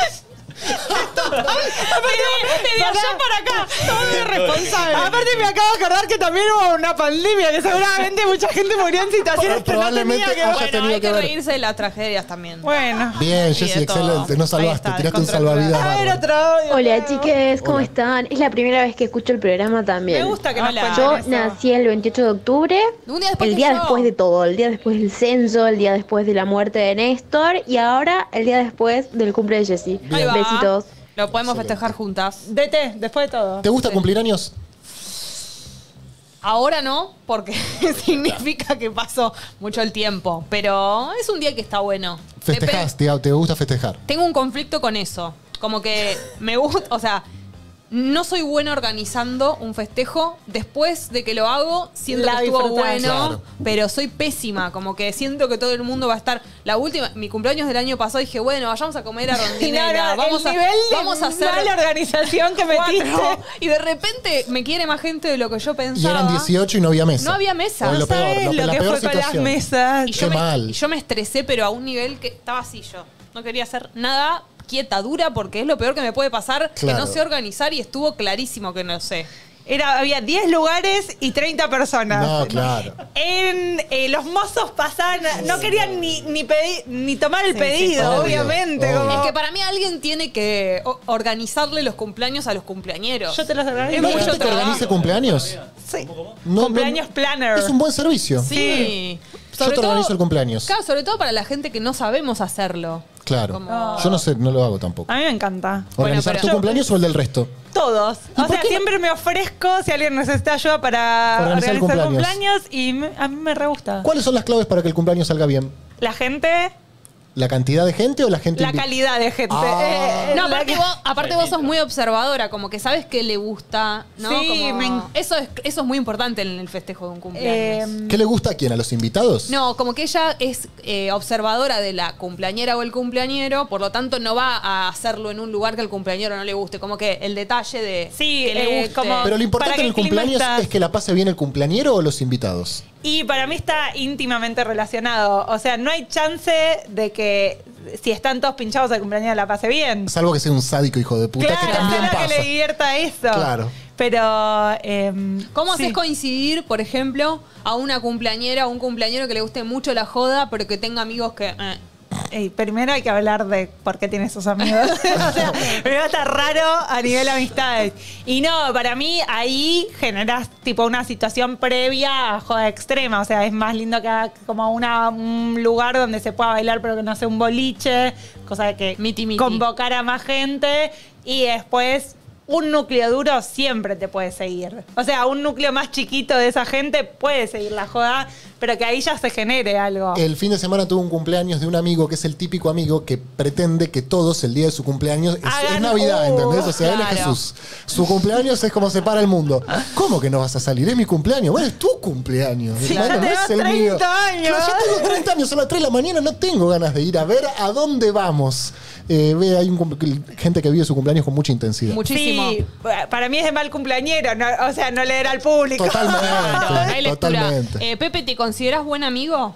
de allá para acá, todo irresponsable. Aparte me acabo de acordar que también hubo una pandemia, que seguramente mucha gente murió en situaciones que no Probablemente tenía que haya ver. tenido Hay que ver. reírse de las tragedias también. Bueno. Bien, Sí, Jessy, de todo. excelente. No salvaste, Ahí está, tiraste un descontrolada. salvavidas. A ver, bárbaro. otro audio. Hola chiques, ¿cómo Hola. están? Es la primera vez que escucho el programa también. Me gusta que nos Hola. cuenten Yo eso. nací el 28 de octubre, Un día después el que día yo. después de todo, el día después del censo, el día después de la muerte de Néstor y ahora el día después del cumple de Jessy. Ahí va. Besitos. Lo podemos festejar juntas. DT, después de todo. ¿Te gusta cumplir años? Ahora no, porque significa que pasó mucho el tiempo. Pero es un día que está bueno. ¿Festejás? ¿Te gusta festejar? Tengo un conflicto con eso. Como que me gusta, o sea, no soy buena organizando un festejo. Después de que lo hago, siento La que estuvo disfrutás. bueno, Claro. pero soy pésima. Como que siento que todo el mundo va a estar. La última, mi cumpleaños del año pasado, dije, bueno, vayamos a comer a Rondinela. el nivel de vamos a hacer mala organización que metiste. 4. Y de repente me quiere más gente de lo que yo Y pensaba. eran 18 y no había mesa. No había mesa. O No lo peor, ¿Sabes lo la que peor fue con las situación. mesas? Y Qué mal. yo me estresé, pero a un nivel que estaba así yo. No quería hacer nada quieta, dura, porque es lo peor que me puede pasar, Claro. que no sé organizar y estuvo clarísimo que no sé. Había 10 lugares y 30 personas. No, claro. Los mozos pasaban, no querían ni tomar el Sí, pedido, sí, obvio, obviamente. obvio. como- Es que para mí alguien tiene que organizarle los cumpleaños a los cumpleañeros. Yo te los organizo. Es ¿No hay mucho gente que trabajo. organice cumpleaños? Sí. No, Cumpleaños planner. Es un buen servicio. Sí. Yo te organizo el cumpleaños. Claro, sobre todo para la gente que no sabemos hacerlo. Claro. Como- Yo no sé, no lo hago tampoco. A mí me encanta. ¿Organizar pero- tu cumpleaños o el del resto? Todos. O sea, siempre me ofrezco si alguien necesita ayuda para Organizar organizar el cumpleaños y a mí me re gusta. ¿Cuáles son las claves para que el cumpleaños salga bien? La gente, ¿La cantidad de gente o la gente? la calidad de gente. Ah. No, la aparte que- vos sos muy observadora, como que sabes que le gusta, ¿no? Sí, Como- eso es muy importante en el festejo de un cumpleaños. ¿Qué le gusta a quién? ¿A los invitados? No, como que ella es observadora de la cumpleañera o el cumpleañero, por lo tanto no va a hacerlo en un lugar que al cumpleañero no le guste. Como que el detalle de Sí, que le guste. Pero lo importante para que en el el clima cumpleaños está- es que la pase bien el cumpleañero o los invitados. Y para mí está íntimamente relacionado. O sea, no hay chance de que si están todos pinchados el cumpleaños la pase bien. Salvo que sea un sádico hijo de puta, que también solo pasa. que le divierta eso. Claro. Pero. ¿Cómo sí. haces coincidir, por ejemplo, a una cumpleañera o un cumpleañero que le guste mucho la joda, pero que tenga amigos que... Primero hay que hablar de por qué tiene esos amigos. O sea, primero está raro a nivel amistades. Y no, para mí ahí generas tipo una situación previa a joda extrema. O sea, es más lindo que haga como un lugar donde se pueda bailar, pero que no sea un boliche. Cosa de que convocar a más gente. Y después un núcleo duro siempre te puede seguir. O sea, un núcleo más chiquito de esa gente puede seguir la joda, pero que ahí ya se genere algo. El fin de semana tuve un cumpleaños de un amigo que es el típico amigo que pretende que todos el día de su cumpleaños es Hagan- Navidad, ¿entendés? O sea, él es claro. Jesús. Su cumpleaños es como se para el mundo. ¿Cómo que no vas a salir? Es mi cumpleaños. Bueno, es tu cumpleaños. Sí, hermano, ya no tenés es el 30 mío. años. Claro, yo tengo 30 años, son las 3 de la mañana, no tengo ganas de ir a ver a dónde vamos. Ve, hay gente que vive su cumpleaños con mucha intensidad. Muchísimo. Sí, para mí es de mal cumpleañero, no, o sea, no leer al público. Totalmente. No hay lectura. Totalmente. Pepe, ¿te consideras buen amigo?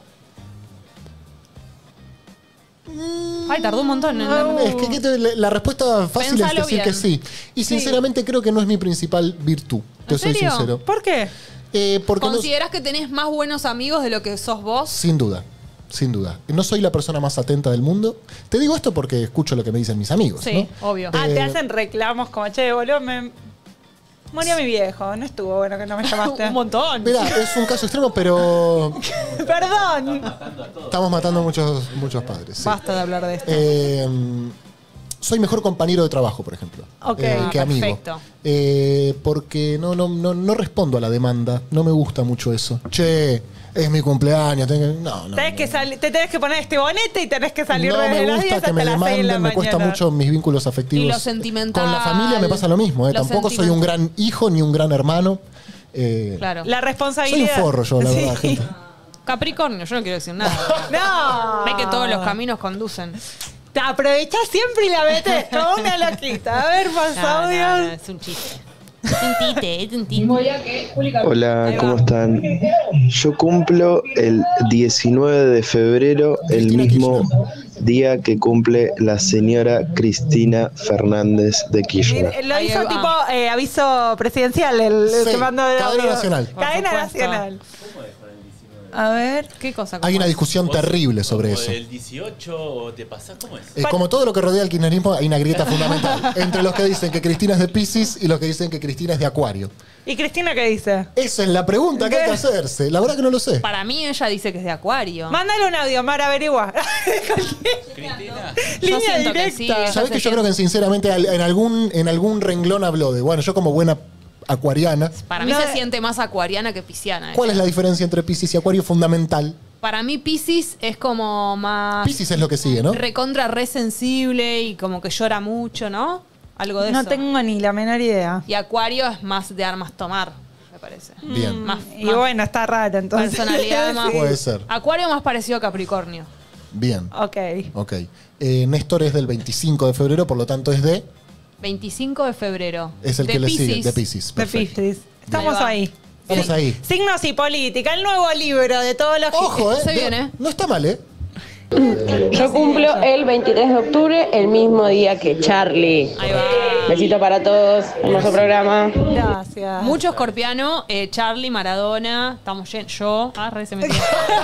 Ay, tardó un montón. Es que la respuesta fácil Pensalo es decir bien. que sí. Y sinceramente creo que no es mi principal virtud. Te ¿En soy serio? sincero. ¿Por qué? Porque no, ¿Considerás que tenés más buenos amigos de lo que sos vos? sin duda. Sin duda. No soy la persona más atenta del mundo. Te digo esto porque escucho lo que me dicen mis amigos. Sí, ¿no? obvio. Te hacen reclamos como, che, boludo, Murió mi viejo, no estuvo bueno que no me llamaste. Un montón. Mirá, es un caso extremo, pero Perdón. estamos matando muchos padres. Sí. Basta de hablar de esto. Soy mejor compañero de trabajo, por ejemplo, Ok. que amigo. Perfecto. Porque no respondo a la demanda. No me gusta mucho eso. Che, es mi cumpleaños. No. Te tenés que poner este bonete y tenés que salir No desde me las 10 gusta que hasta me las 6 de la demanden, me cuesta mañana. mucho mis vínculos afectivos. Y lo sentimental. Con la familia me pasa lo mismo. Lo Tampoco soy un gran hijo ni un gran hermano. Claro. La Soy responsabilidad. un forro yo, la verdad, gente. Capricornio, yo no quiero decir nada. No. Ve que todos los caminos conducen. Te aprovechás siempre y la metes como una loquita. A ver, más audios. No, es un chiste. Es un tite, es un tite. Hola, ¿cómo están? Yo cumplo el 19 de febrero, el mismo día que cumple la señora Cristina Fernández de Kirchner. Lo hizo tipo aviso presidencial, el Sí, que mandó de cadena audio. nacional. Cadena nacional. A ver. ¿Qué cosa? Hay una discusión terrible sobre ¿O eso. el 18 o te pasás? ¿Cómo es? Como todo lo que rodea al kirchnerismo, hay una grieta fundamental entre los que dicen que Cristina es de Piscis y los que dicen que Cristina es de Acuario. ¿Y Cristina qué dice? Esa es la pregunta que hay que hacerse. La verdad que no lo sé. Para mí ella dice que es de Acuario. Mándale un audio, Mar, averigua. Línea siento que directa. sí, ella ¿Sabés se que yo creo que sinceramente en algún renglón habló de, bueno, yo como buena acuariana, Para mí se siente más acuariana que pisciana. ¿cuál es la diferencia entre Piscis y Acuario fundamental? Para mí Piscis es como más... Piscis es lo que sigue, ¿no? Recontra re sensible y como que llora mucho, ¿no? Algo de No eso. tengo ni la menor idea. Y Acuario es más de armas tomar, me parece. Bien. Más, Y más bueno, está rara entonces. personalidad más... Puede ser. Acuario más parecido a Capricornio. Bien. Ok. Ok. Néstor es del 25 de febrero, por lo tanto es de... 25 de febrero. Es el De que le sigue, Piscis. de Piscis. De Perfecto. Piscis. Estamos Ahí va. ahí. Vamos ahí. Signos y política, el nuevo libro de todos los... Ojo, Se viene. No está mal, ¿eh? Yo cumplo el 23 de octubre, el mismo día que Charlie. Ahí va. Besito para todos, hermoso programa. Gracias. Mucho escorpiano, Charlie, Maradona, estamos llenos. Yo, re se metió.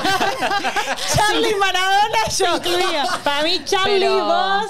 Charlie Maradona, yo. incluía. Para mí, Charlie, Pero- vos...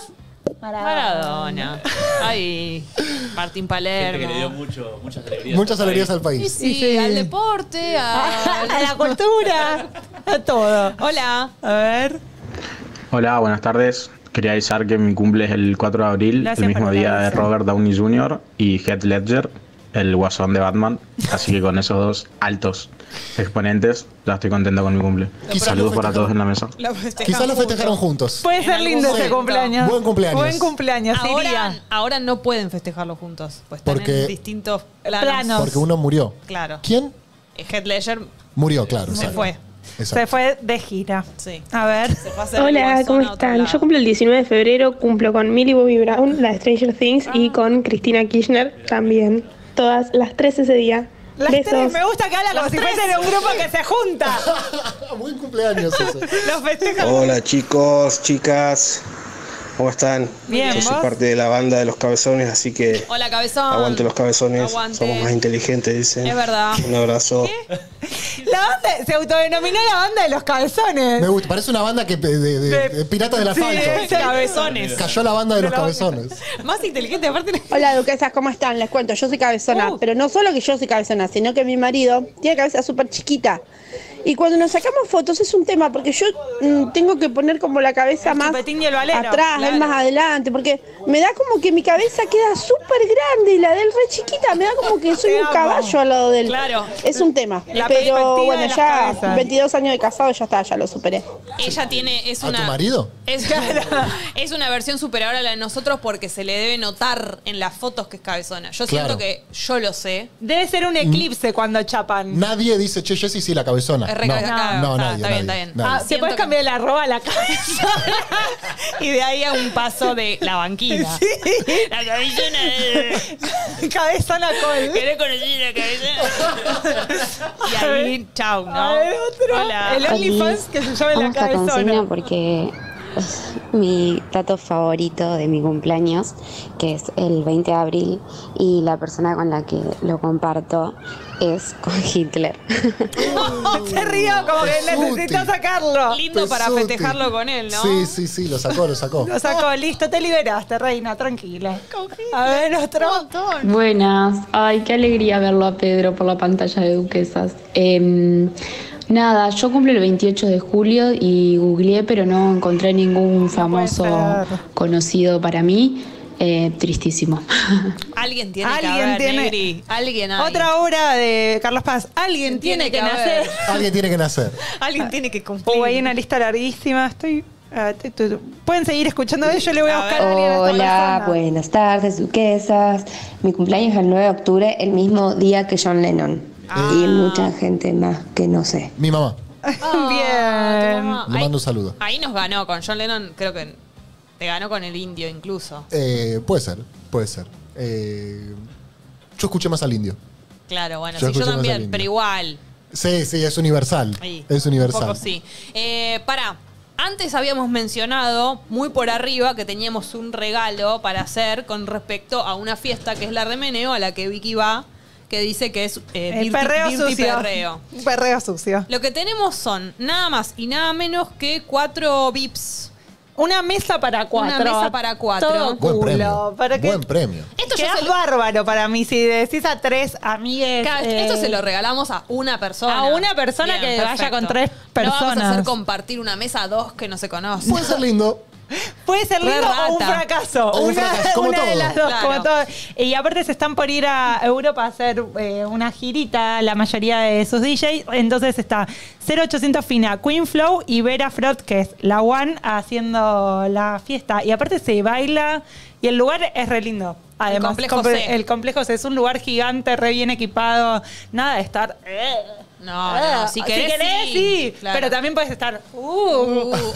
Maradona. Ay, Martín Gente que le dio Palermo. muchas alegrías. Muchas alegrías al Sí, país. sí, al deporte, A la cultura, a todo. Hola. A ver. Hola, buenas tardes. Quería avisar que mi cumple es el 4 de abril, Gracias el mismo por la día de aviso. Robert Downey Jr. y Heath Ledger, el guasón de Batman. Así que con esos dos altos exponentes, ya estoy contento con mi cumple. Quizás Saludos lo para festejaron. todos en la mesa. Quizás lo festejaron juntos. Puede ser lindo ese momento. cumpleaños. Buen cumpleaños. Buen cumpleaños, iría. Ahora no pueden festejarlo juntos, pues están Porque- en distintos planos. Porque uno murió. Claro. ¿Quién? Heath Ledger Murió, claro. se exacto. fue. Exacto. Se fue de gira. Sí. A ver. Se fue a hacer el Hola, guasón ¿cómo a otro están? lado. Yo cumplo el 19 de febrero, cumplo con Millie Bobby Brown, la de Stranger Things, y con Cristina Kirchner también. Todas las tres ese día. Las Besos. tres, me gusta que habla como si fuese de un grupo que se junta. Buen cumpleaños ese. Los festejan. Hola chicos, chicas, ¿cómo están? Bien, Yo soy ¿vos? parte de la banda de los cabezones, así que Hola, cabezón. aguante los cabezones, Aguante. somos más inteligentes, dicen. Es verdad. Un abrazo. La banda se autodenominó la banda de los cabezones. Me gusta. Parece una banda que de piratas del Sí, asfalto. exacto. Cabezones. Cayó la banda de los cabezones. Más inteligente, aparte. Hola duquesas, ¿cómo están? Les cuento, yo soy cabezona, pero no solo que yo soy cabezona, sino que mi marido tiene cabeza súper chiquita. Y cuando nos sacamos fotos es un tema, porque yo tengo que poner como la cabeza El más chupetín y el valero, atrás, claro. él más adelante, porque me da como que mi cabeza queda súper grande y la de él re chiquita, me da como que soy Te un amo. caballo al lado de él. Claro. Es un tema, La pero perspectiva bueno, de las ya cabezas. 22 años de casado, ya está, ya lo superé. Ella tiene, es ¿A una. tu marido? Es una versión superior a la de nosotros porque se le debe notar en las fotos que es cabezona. Yo Claro. siento que yo lo sé. Debe ser un eclipse cuando chapan. Nadie dice, che, Jessy, sí, la cabezona. Es re No, cabezona. no, Está nadie. bien, nadie, está bien. nadie. Ah, ¿te Siento puedes que- cambiar el arroba a la cabeza? Y de ahí a un paso de la banquina. La cabezona. Cabezona col. ¿Querés conocer la cabezona? Y ahí, chau, ¿no? A ver, otro. Hola. El OnlyFans que se llama la Vamos a consigna cabezona. porque mi plato favorito de mi cumpleaños, que es el 20 de abril, y la persona con la que lo comparto es con Hitler. Se rió como que necesito sacarlo. Lindo para Pesuti. festejarlo con él, ¿no? Sí, lo sacó. Lo sacó, listo, te liberaste, reina, tranquila. A ver, otro. Buenas, ay, qué alegría verlo a Pedro por la pantalla de Duquesas. Nada, yo cumplo el 28 de julio y googleé, pero no encontré ningún famoso conocido para mí. Tristísimo. Alguien tiene que haber, Negri. Alguien hay. Otra obra de Carlos Paz. Alguien tiene que nacer. Alguien tiene que nacer. Alguien tiene que cumplir. Hay una lista larguísima. Pueden seguir escuchando. Yo le voy a buscar a alguien a esta Hola, persona. buenas tardes, duquesas. Mi cumpleaños es el 9 de octubre, el mismo día que John Lennon. Y mucha gente más que no sé. Mi mamá. Bien. Le mando un saludo. Ahí nos ganó con John Lennon, creo que te ganó con el indio incluso. Puede ser. Yo escuché más al indio. Claro, bueno, Yo sí, yo escuché más al también, indio. pero igual. Sí, es universal. Sí, Es universal. Un poco sí. Antes habíamos mencionado muy por arriba que teníamos un regalo para hacer con respecto a una fiesta que es la Remeneo, a la que Vicky va, que dice que es El perreo sucio. perreo. Un perreo sucio. Lo que tenemos son nada más y nada menos que 4 VIPs. Una mesa para 4. Una mesa para 4. Todo Buen culo. premio. ¿Para qué? Buen premio. Esto Queda ya se lo- bárbaro para mí. Si decís a 3 amigues. Claro, esto se lo regalamos a una persona. A una persona que vaya con 3 personas. No vamos a hacer compartir una mesa a 2 que no se conocen. Puede ser lindo. Puede ser Re lindo o un rata. fracaso. O un fracaso, como una de todo. las dos, Claro. como todo. Y aparte se están por ir a Europa a hacer una girita, la mayoría de sus DJs. Entonces está 0800 Fina, Queen Flow y Vera Frot, que es la One, haciendo la fiesta. Y aparte se baila y el lugar es re lindo. Además, Complejo C. el complejo C es un lugar gigante, re bien equipado. Nada de estar. No, si querés, sí. Claro. Pero también puedes estar. o si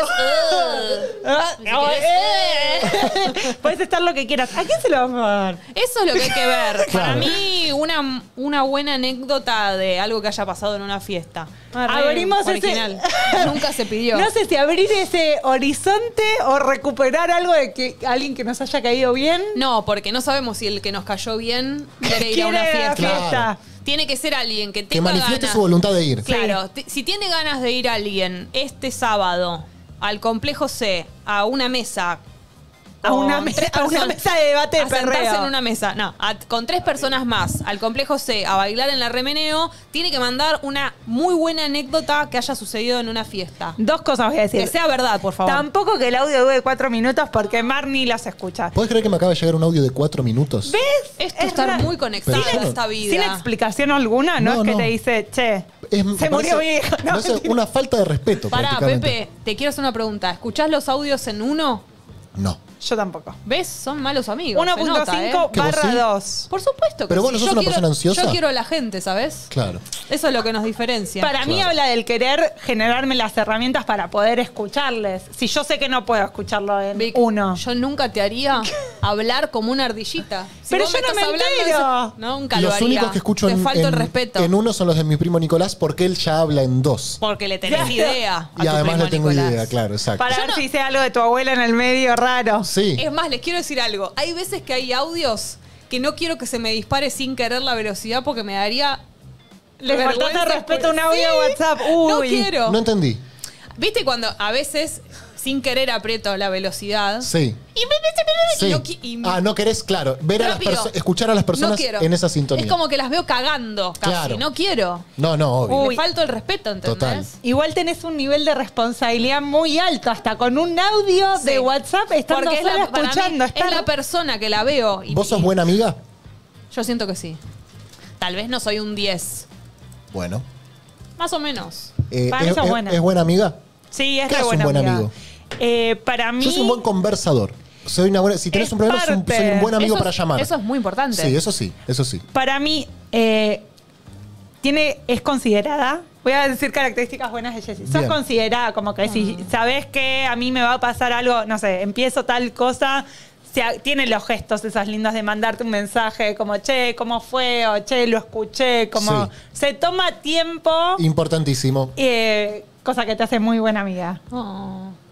querés. Puedes estar lo que quieras. ¿A quién se lo vamos a dar? Eso es lo que hay que ver. Para Claro. mí, una buena anécdota de algo que haya pasado en una fiesta. Abrimos original. Nunca se pidió. No sé si abrir ese horizonte o recuperar algo de que alguien que nos haya caído bien. No, porque no sabemos si el que nos cayó bien quiere ir a una quiere fiesta. Claro. Tiene que ser alguien que Que tenga manifieste ganas. su voluntad de ir. Claro, si tiene ganas de ir alguien este sábado al complejo C a una mesa. A una con mesa- tres a una personas- mesa de debate de a sentarse perreo. en una mesa. No, con 3 personas más al complejo C a bailar en la Remeneo, tiene que mandar una muy buena anécdota que haya sucedido en una fiesta. 2 cosas voy a decir. Que sea verdad, por favor. Tampoco que el audio dure 4 minutos porque Mar ni las escucha. ¿Puedes creer que me acaba de llegar un audio de 4 minutos? ¿Ves? Esto está muy conectado Pero a yo- esta vida. Sin explicación alguna, no, No, es que no. te dice, che, Es- se me murió mi parece- hijo. No, me parece una falta de respeto, Pará, prácticamente. Pepe, te quiero hacer una pregunta. ¿Escuchás los audios en uno? No. Yo tampoco. ¿Ves? Son malos amigos. 1.5 ¿Que vos sí? barra 2. Por supuesto que Pero vos sí. no sos Yo una quiero- persona ansiosa. Yo quiero a la gente, ¿sabes? Claro. Eso es lo que nos diferencia. Para mí habla del querer generarme las herramientas para poder escucharles. Si yo sé que no puedo escucharlo en Vic, uno. Yo nunca te haría hablar como una ardillita. Si Pero vos yo no estás me hablando de entero. eso- Nunca lo Los haría. únicos que escucho Te falta el respeto. en uno son los de mi primo Nicolás porque él ya habla en 2. Porque le tenés idea. a Y tu además primo le tengo Nicolás. idea, claro, exacto. Para ver si sé algo de tu abuela en el medio raro. Sí. Es más, les quiero decir algo. Hay veces que hay audios que no quiero que se me dispare sin querer la velocidad porque me daría. Le faltaste vergüenza respeto a un por- audio de WhatsApp. No Uy. quiero. No entendí. ¿Viste cuando a veces sin querer aprieto la velocidad? Sí. Y Sí. no qui- y- No querés, claro, ver a las Rápido. escuchar a las no personas quiero. en esa sintonía. Es como que las veo cagando casi. Claro. No quiero. No, obvio. Le falto el respeto, ¿entendés? Total. Igual tenés un nivel de responsabilidad muy alto, hasta con un audio Sí. de WhatsApp estando Porque es sola para mí escuchando. es la persona que la veo. Y, ¿Vos sos buena amiga? Yo siento que sí. Tal vez no soy un 10. Bueno. Más o menos. Para mí sos buena. ¿Es buena amiga? Sí, es ¿Qué re hace un buena buen amiga. amigo? Para mí. Yo soy un buen conversador. Soy una buena, si tenés Es un problema, soy parte. un buen amigo Eso para es- llamar. Eso es muy importante. Sí, eso sí, eso sí. Para mí, es considerada. Voy a decir características buenas de Jessie. Sos Bien. considerada, como que si sabés que a mí me va a pasar algo, no sé, empiezo tal cosa, tiene los gestos esos lindos de mandarte un mensaje como, che, ¿cómo fue? O che, lo escuché. Como Sí. se toma tiempo, Importantísimo. cosa que te hace muy buena amiga. Oh.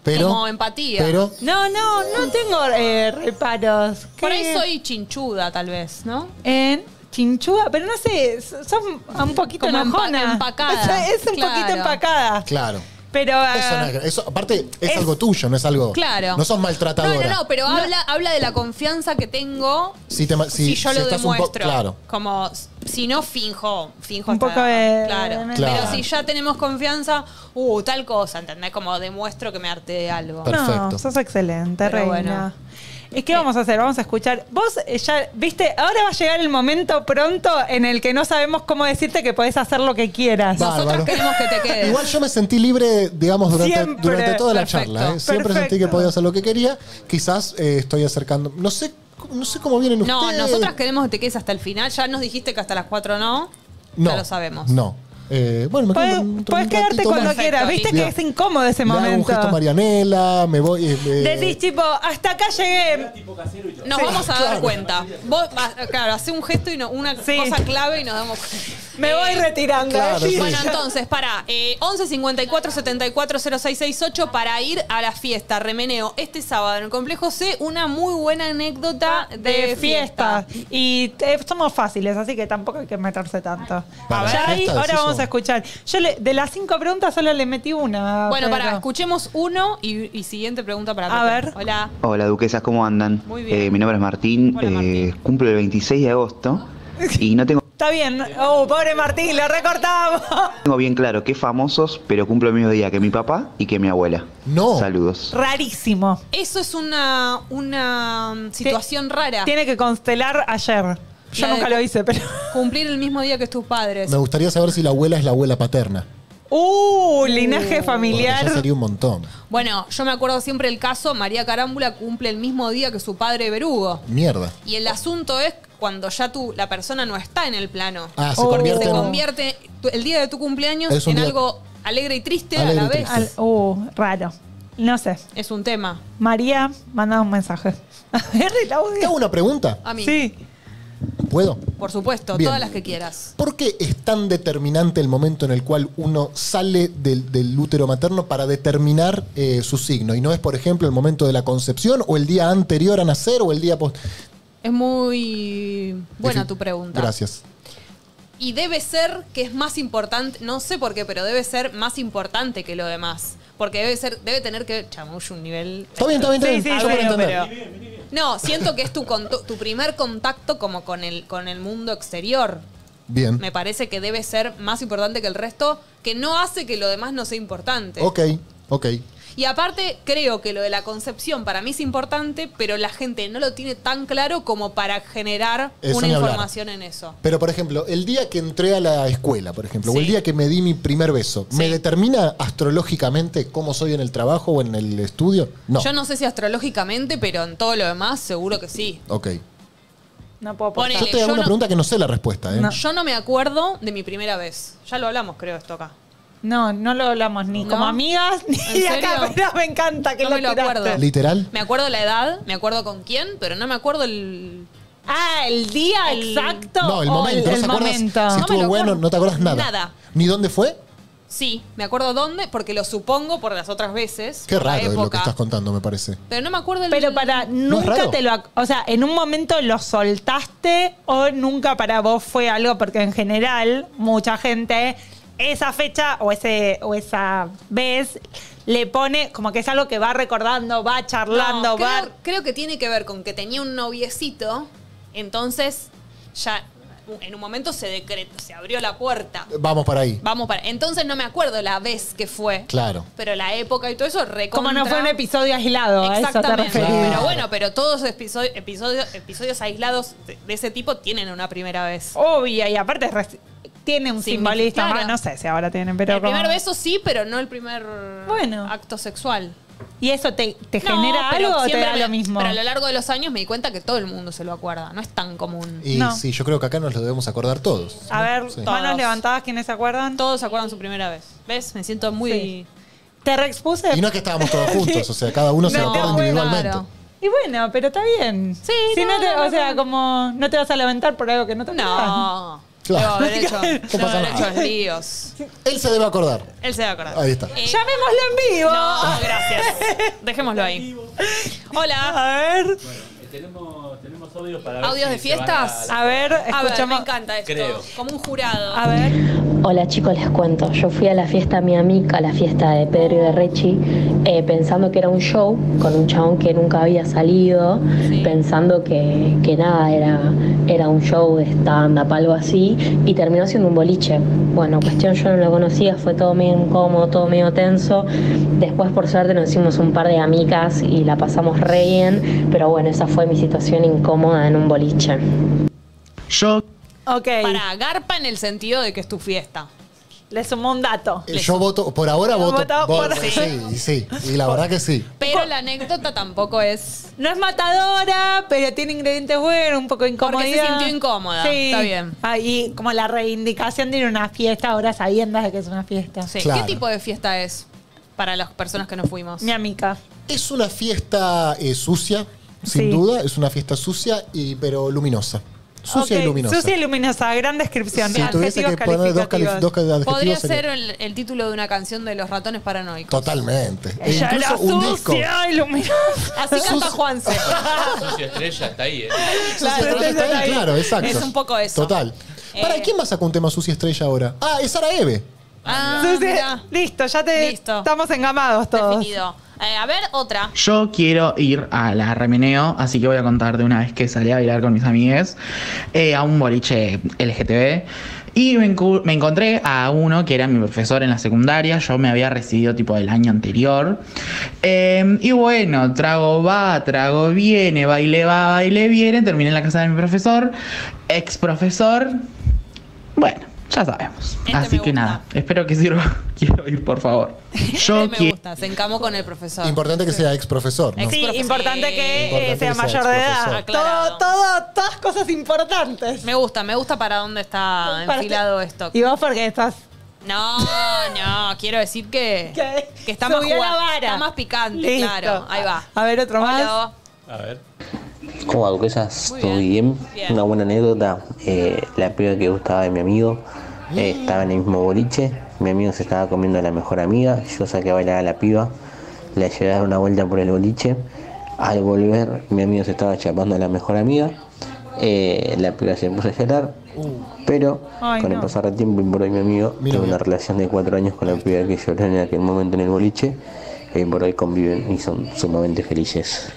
Pero, como empatía. pero No tengo reparos. Por ahí ¿Qué? soy chinchuda, tal vez, ¿no? Chinchuda, pero no sé, son un poquito Como enojona. empacada. Es un poquito empacada. claro. Pero Eso, aparte, es algo tuyo, no es algo. Claro. No sos maltratadora. No, pero habla de la confianza que tengo Si yo lo estás demuestro. claro. Como si no finjo un hasta- poco de... Claro. Claro. Pero si ya tenemos confianza, tal cosa, ¿entendés? Como demuestro que me harté de algo. Perfecto. No, sos excelente, Pero reina. bueno. ¿Y qué vamos a hacer? Vamos a escuchar. Vos ya, viste, ahora va a llegar el momento pronto en el que no sabemos cómo decirte que podés hacer lo que quieras. Bárbaro. Queremos que te quedes. Igual yo me sentí libre, digamos, Siempre. durante toda la Perfecto. charla. Siempre sentí que podía hacer lo que quería. Quizás estoy acercando. No sé cómo vienen No, ustedes. nosotras queremos que te quedes hasta el final. Ya nos dijiste que hasta las 4 no. No, Ya lo sabemos. No. Bueno, me quedo un Podés quedarte ratito cuando más. quieras. Viste que es incómodo ese Le hago un momento. gesto a Marianela, me voy. Decís tipo, hasta acá llegué. Nos Sí, vamos a dar claro. cuenta. Vos, claro, hacé un gesto y una cosa clave y nos damos cuenta. Me voy retirando. Claro, sí. Bueno, entonces, para 11 54 74 0668 para ir a la fiesta Remeneo este sábado en el Complejo C, una muy buena anécdota De fiesta. Y somos fáciles, así que tampoco hay que meterse tanto. Para Ya la ahí, fiesta, ahora decís vamos eso. a escuchar. Yo de las 5 preguntas solo le metí una. Bueno, Pedro. para, escuchemos uno y siguiente pregunta para A Pepe. ver. Hola. Hola duquesas, ¿cómo andan? Muy bien. Mi nombre es Martín, Hola, Martín. cumplo el 26 de agosto y no tengo Está bien. Pobre Martín, lo recortamos. bien claro qué famosos, pero cumplo el mismo día que mi papá y que mi abuela. No. Saludos. Rarísimo. Eso es una situación rara. Tiene que constelar ayer. Yo La de nunca lo hice, pero. Cumplir el mismo día que tus padres. Me gustaría saber si la abuela es la abuela paterna. Linaje Porque familiar. ya sería un montón. Bueno, yo me acuerdo siempre el caso, María Carámbula cumple el mismo día que su padre Berugo. Mierda. Y el asunto es cuando ya la persona no está en el plano. Ah, se convierte Se en- convierte el día de tu cumpleaños Es un en día- algo alegre y triste Alegre a y la vez. triste. Raro. No sé. Es un tema. María, manda un mensaje. A ver el audio. ¿Te hago una pregunta? A mí. Sí. ¿Puedo? Por supuesto, Bien. todas las que quieras. ¿Por qué es tan determinante el momento en el cual uno sale del útero materno para determinar su signo? Y no es, por ejemplo, el momento de la concepción o el día anterior a nacer o el día post. Es muy buena tu pregunta. Gracias. Y debe ser que es más importante, no sé por qué, pero debe ser más importante que lo demás. Porque debe tener que, chamuyo, un nivel... Está bien, está bien, está bien. Sí, Yo sí, puedo pero- entender. No, siento que es tu primer contacto como con el mundo exterior. Bien. Me parece que debe ser más importante que el resto, que no hace que lo demás no sea importante. Ok, ok. Y aparte, creo que lo de la concepción para mí es importante, pero la gente no lo tiene tan claro como para generar Eso una ni hablar. información en eso. Pero, por ejemplo, el día que entré a la escuela, por ejemplo, o Sí. el día que me di mi primer beso, ¿me determina astrológicamente cómo soy en el trabajo o en el estudio? No. Yo no sé si astrológicamente, pero en todo lo demás seguro que sí. Ok. No puedo Ponele, Yo te hago yo una no- pregunta que no sé la respuesta, ¿eh? Yo no me acuerdo de mi primera vez. Ya lo hablamos, creo, esto acá. No lo hablamos ni ¿No? como amigas ni ¿En acá, serio? pero me encanta que No lo me lo tiraste. acuerdo. ¿Literal? Me acuerdo la edad, me acuerdo con quién, pero no me acuerdo el... El día exacto. No, el o momento. ¿No el te acuerdas momento. si No me estuvo lo bueno? acuerdo. ¿No te acuerdas nada? Nada. ¿Ni dónde fue? Sí, me acuerdo dónde, porque lo supongo por las otras veces. Qué por la raro es lo que época. estás contando, me parece. Pero no me acuerdo el... Pero para, es nunca raro? te lo... O sea, en un momento lo soltaste o nunca para vos fue algo, porque en general mucha gente esa fecha o esa vez le pone como que es algo que va recordando, va charlando, No, va... creo que tiene que ver con que tenía un noviecito, entonces ya en un momento se decretó, se abrió la puerta. Vamos para ahí. Entonces no me acuerdo la vez que fue. Claro. Pero la época y todo eso recontra. Como no fue un episodio aislado, a eso te Exactamente. referís. Pero bueno, pero todos episodios aislados de ese tipo tienen una primera vez. Obvio, y aparte tiene un simbolismo, claro. no sé si ahora tienen, pero El primer como- beso sí, pero no el primer acto sexual. ¿Y eso te No, genera pero algo o te siempre da lo mismo? Pero a lo largo de los años me di cuenta que todo el mundo se lo acuerda. No es tan común. Y sí, yo creo que acá nos lo debemos acordar todos. A ver, Sí. manos levantadas, ¿quiénes se acuerdan? Todos se acuerdan su primera vez. ¿Ves? Me siento muy... Sí. Te reexpuse. Y no es que estábamos todos juntos, o sea, cada uno se lo acuerda individualmente. claro. Y bueno, pero está bien. Sí, Si no, no te- no, o sea, no. como no te vas a lamentar por algo que no te acuerdas. No. Claro. Debo haber hecho, No pasa nada. líos. Él se debe acordar. Él se va a acordar. Ahí está. Llamémoslo en vivo. No, gracias. Dejémoslo ahí. Hola. A ver. Tenemos audios para ver ¿Audios si de se van fiestas? A ver, A ver, me escuchamos. encanta esto. Creo. Como un jurado. A ver. Hola chicos, les cuento. Yo fui a la fiesta Miamica, a la fiesta de Pedro y de Rechi, pensando que era un show con un chabón que nunca había salido, pensando que nada, era un show de stand-up, algo así, y terminó siendo un boliche. Bueno, cuestión, yo no lo conocía, fue todo medio incómodo, todo medio tenso. Después, por suerte, nos hicimos un par de amigas y la pasamos re bien, pero bueno, esa fue mi situación incómoda en un boliche. Yo Ok. Para garpa en el sentido de que es tu fiesta. Le sumo un dato. Yo voto, por ahora voto. Voto por- Sí. Y la verdad que sí. Pero la anécdota tampoco es... No es matadora, pero tiene ingredientes buenos, un poco de incomodidad. Porque se sintió incómoda. Sí. Está bien. Y como la reivindicación de ir a una fiesta ahora sabiendo de que es una fiesta. Sí. Claro. ¿Qué tipo de fiesta es para las personas que no fuimos? Mi amiga. Es una fiesta sucia, sin Sí. duda. Es una fiesta sucia, pero luminosa. Sucia Ok, y luminosa. Sucia y luminosa, gran descripción. Si tuviese que Adjetivos poner dos calificativos. adjetivos Podría sería- ser el título de una canción de los ratones paranoicos. Totalmente. E Ella era incluso un disco. sucia y luminosa. Así canta Juanse. Sucia Estrella está ahí, Sucia Estrella está ahí, claro, exacto. Es un poco eso. Total. ¿Para quién más sacó un tema Sucia Estrella ahora? Ah, es Sara Eve. Ah, Sucia- mirá. Listo, ya te Listo. estamos engamados todos. Definido. A ver, otra. Yo quiero ir a la Remeneo, así que voy a contar de una vez que salí a bailar con mis amigues a un boliche LGTB. Y me encontré a uno que era mi profesor en la secundaria. Yo me había recibido tipo del año anterior. Y bueno, trago va, trago viene, baile va, baile viene. Terminé en la casa de mi profesor, ex profesor. Bueno, ya sabemos. Así que nada, espero que sirva. Quiero ir, por favor. Yo Me gusta, se encamó con el profesor. Importante que sea ex profesor, ¿no? Sí, importante que Importante sea que sea mayor de edad. exprofesor. Aclarado. Todas cosas importantes. Me gusta para dónde está Para- enfilado esto. Y vos porque estás... No, quiero decir que está más Subió la jugado, vara. está más picante, Listo. claro. Ahí va. A ver, otro más. Hola. A ver. ¿Cmo va, duquesas? Muy ¿Todo bien. bien? Una buena anécdota. La piba que gustaba de mi amigo estaba en el mismo boliche. Mi amigo se estaba comiendo a la mejor amiga. Yo saqué a bailar a la piba. La llevé a dar una vuelta por el boliche. Al volver, mi amigo se estaba chapando a la mejor amiga. La piba se puso a llorar. Pero Ay, con el no. pasar del tiempo, por hoy mi amigo tuvo una relación de 4 años con la piba que lloró en aquel momento en el boliche. Y por hoy conviven y son sumamente felices.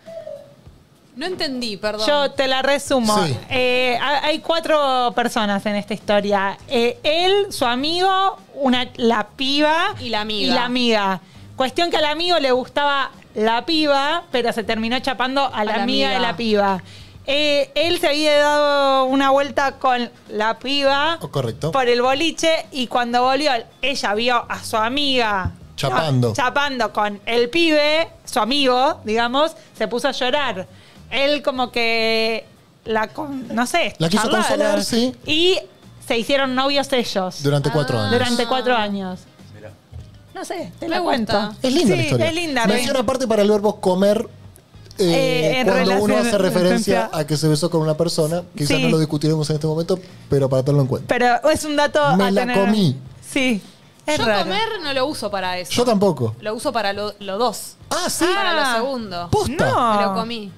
No entendí, perdón. Yo te la resumo. Sí. Hay 4 personas en esta historia. Él, su amigo, la piba Y la amiga. y la amiga. Cuestión que al amigo le gustaba la piba, pero se terminó chapando a la amiga de la piba. Él se había dado una vuelta con la piba Correcto. por el boliche y cuando volvió, ella vio a su amiga Chapando. chapando con el pibe, su amigo, digamos, se puso a llorar. Él como que no sé, La quiso charlaron. consolar, sí. Y se hicieron novios ellos. Durante 4 años. Durante 4 años. No sé, te la cuento. Es linda la Sí, historia. es linda. Mención aparte para el verbo comer. En Cuando uno relación- hace referencia referencia- a que se besó con una persona, quizás Sí. no lo discutiremos en este momento, pero para tenerlo en cuenta. Pero es un dato Me a la tener. comí. Sí, es Yo raro. comer no lo uso para eso. Yo tampoco. Lo uso para lo dos. Ah, sí. Para lo segundo. Posta. No. Me lo comí.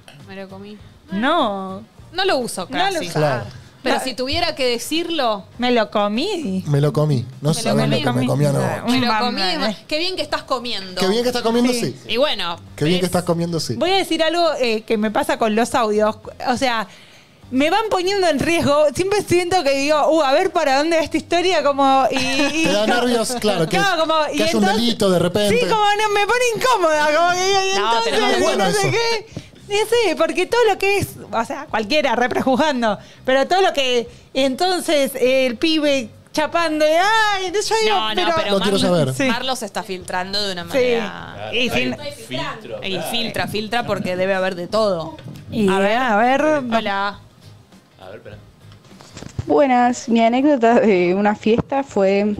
No. No lo uso casi. lo uso. Claro. Pero si tuviera que decirlo, Me lo comí. Me lo comí. No sé comí. lo que me comía, no. me lo Un comí. bambán. Qué bien que estás comiendo. Qué bien que estás comiendo, sí. Y bueno, Qué bien que estás comiendo, sí. Voy a decir algo que me pasa con los audios. O sea, me van poniendo en riesgo. Siempre siento que digo, a ver para dónde va esta historia, como. Y Te da nervios, claro, que y haya un delito de repente. Sí, como no, me pone incómoda. Como que, y No, entonces, tenemos y bueno no sé eso. qué. Y sí, porque todo lo que es, o sea, cualquiera, re prejuzgando, pero todo lo que, entonces, el pibe chapando, ay, yo digo, no, pero Lo quiero saber. Sí. Marlo se está filtrando de una Sí. manera. Claro, Y hay sin- filtro. Y claro. filtra porque debe haber de todo. Y a ver, Hola. A ver, espera. Buenas, mi anécdota de una fiesta fue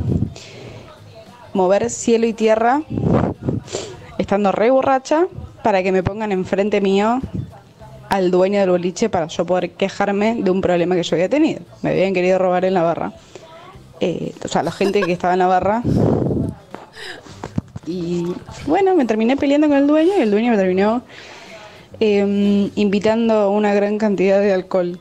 mover cielo y tierra estando re borracha para que me pongan enfrente mío al dueño del boliche para yo poder quejarme de un problema que yo había tenido. Me habían querido robar en la barra. O sea, la gente que estaba en la barra. Y bueno, me terminé peleando con el dueño y el dueño me terminó invitando una gran cantidad de alcohol.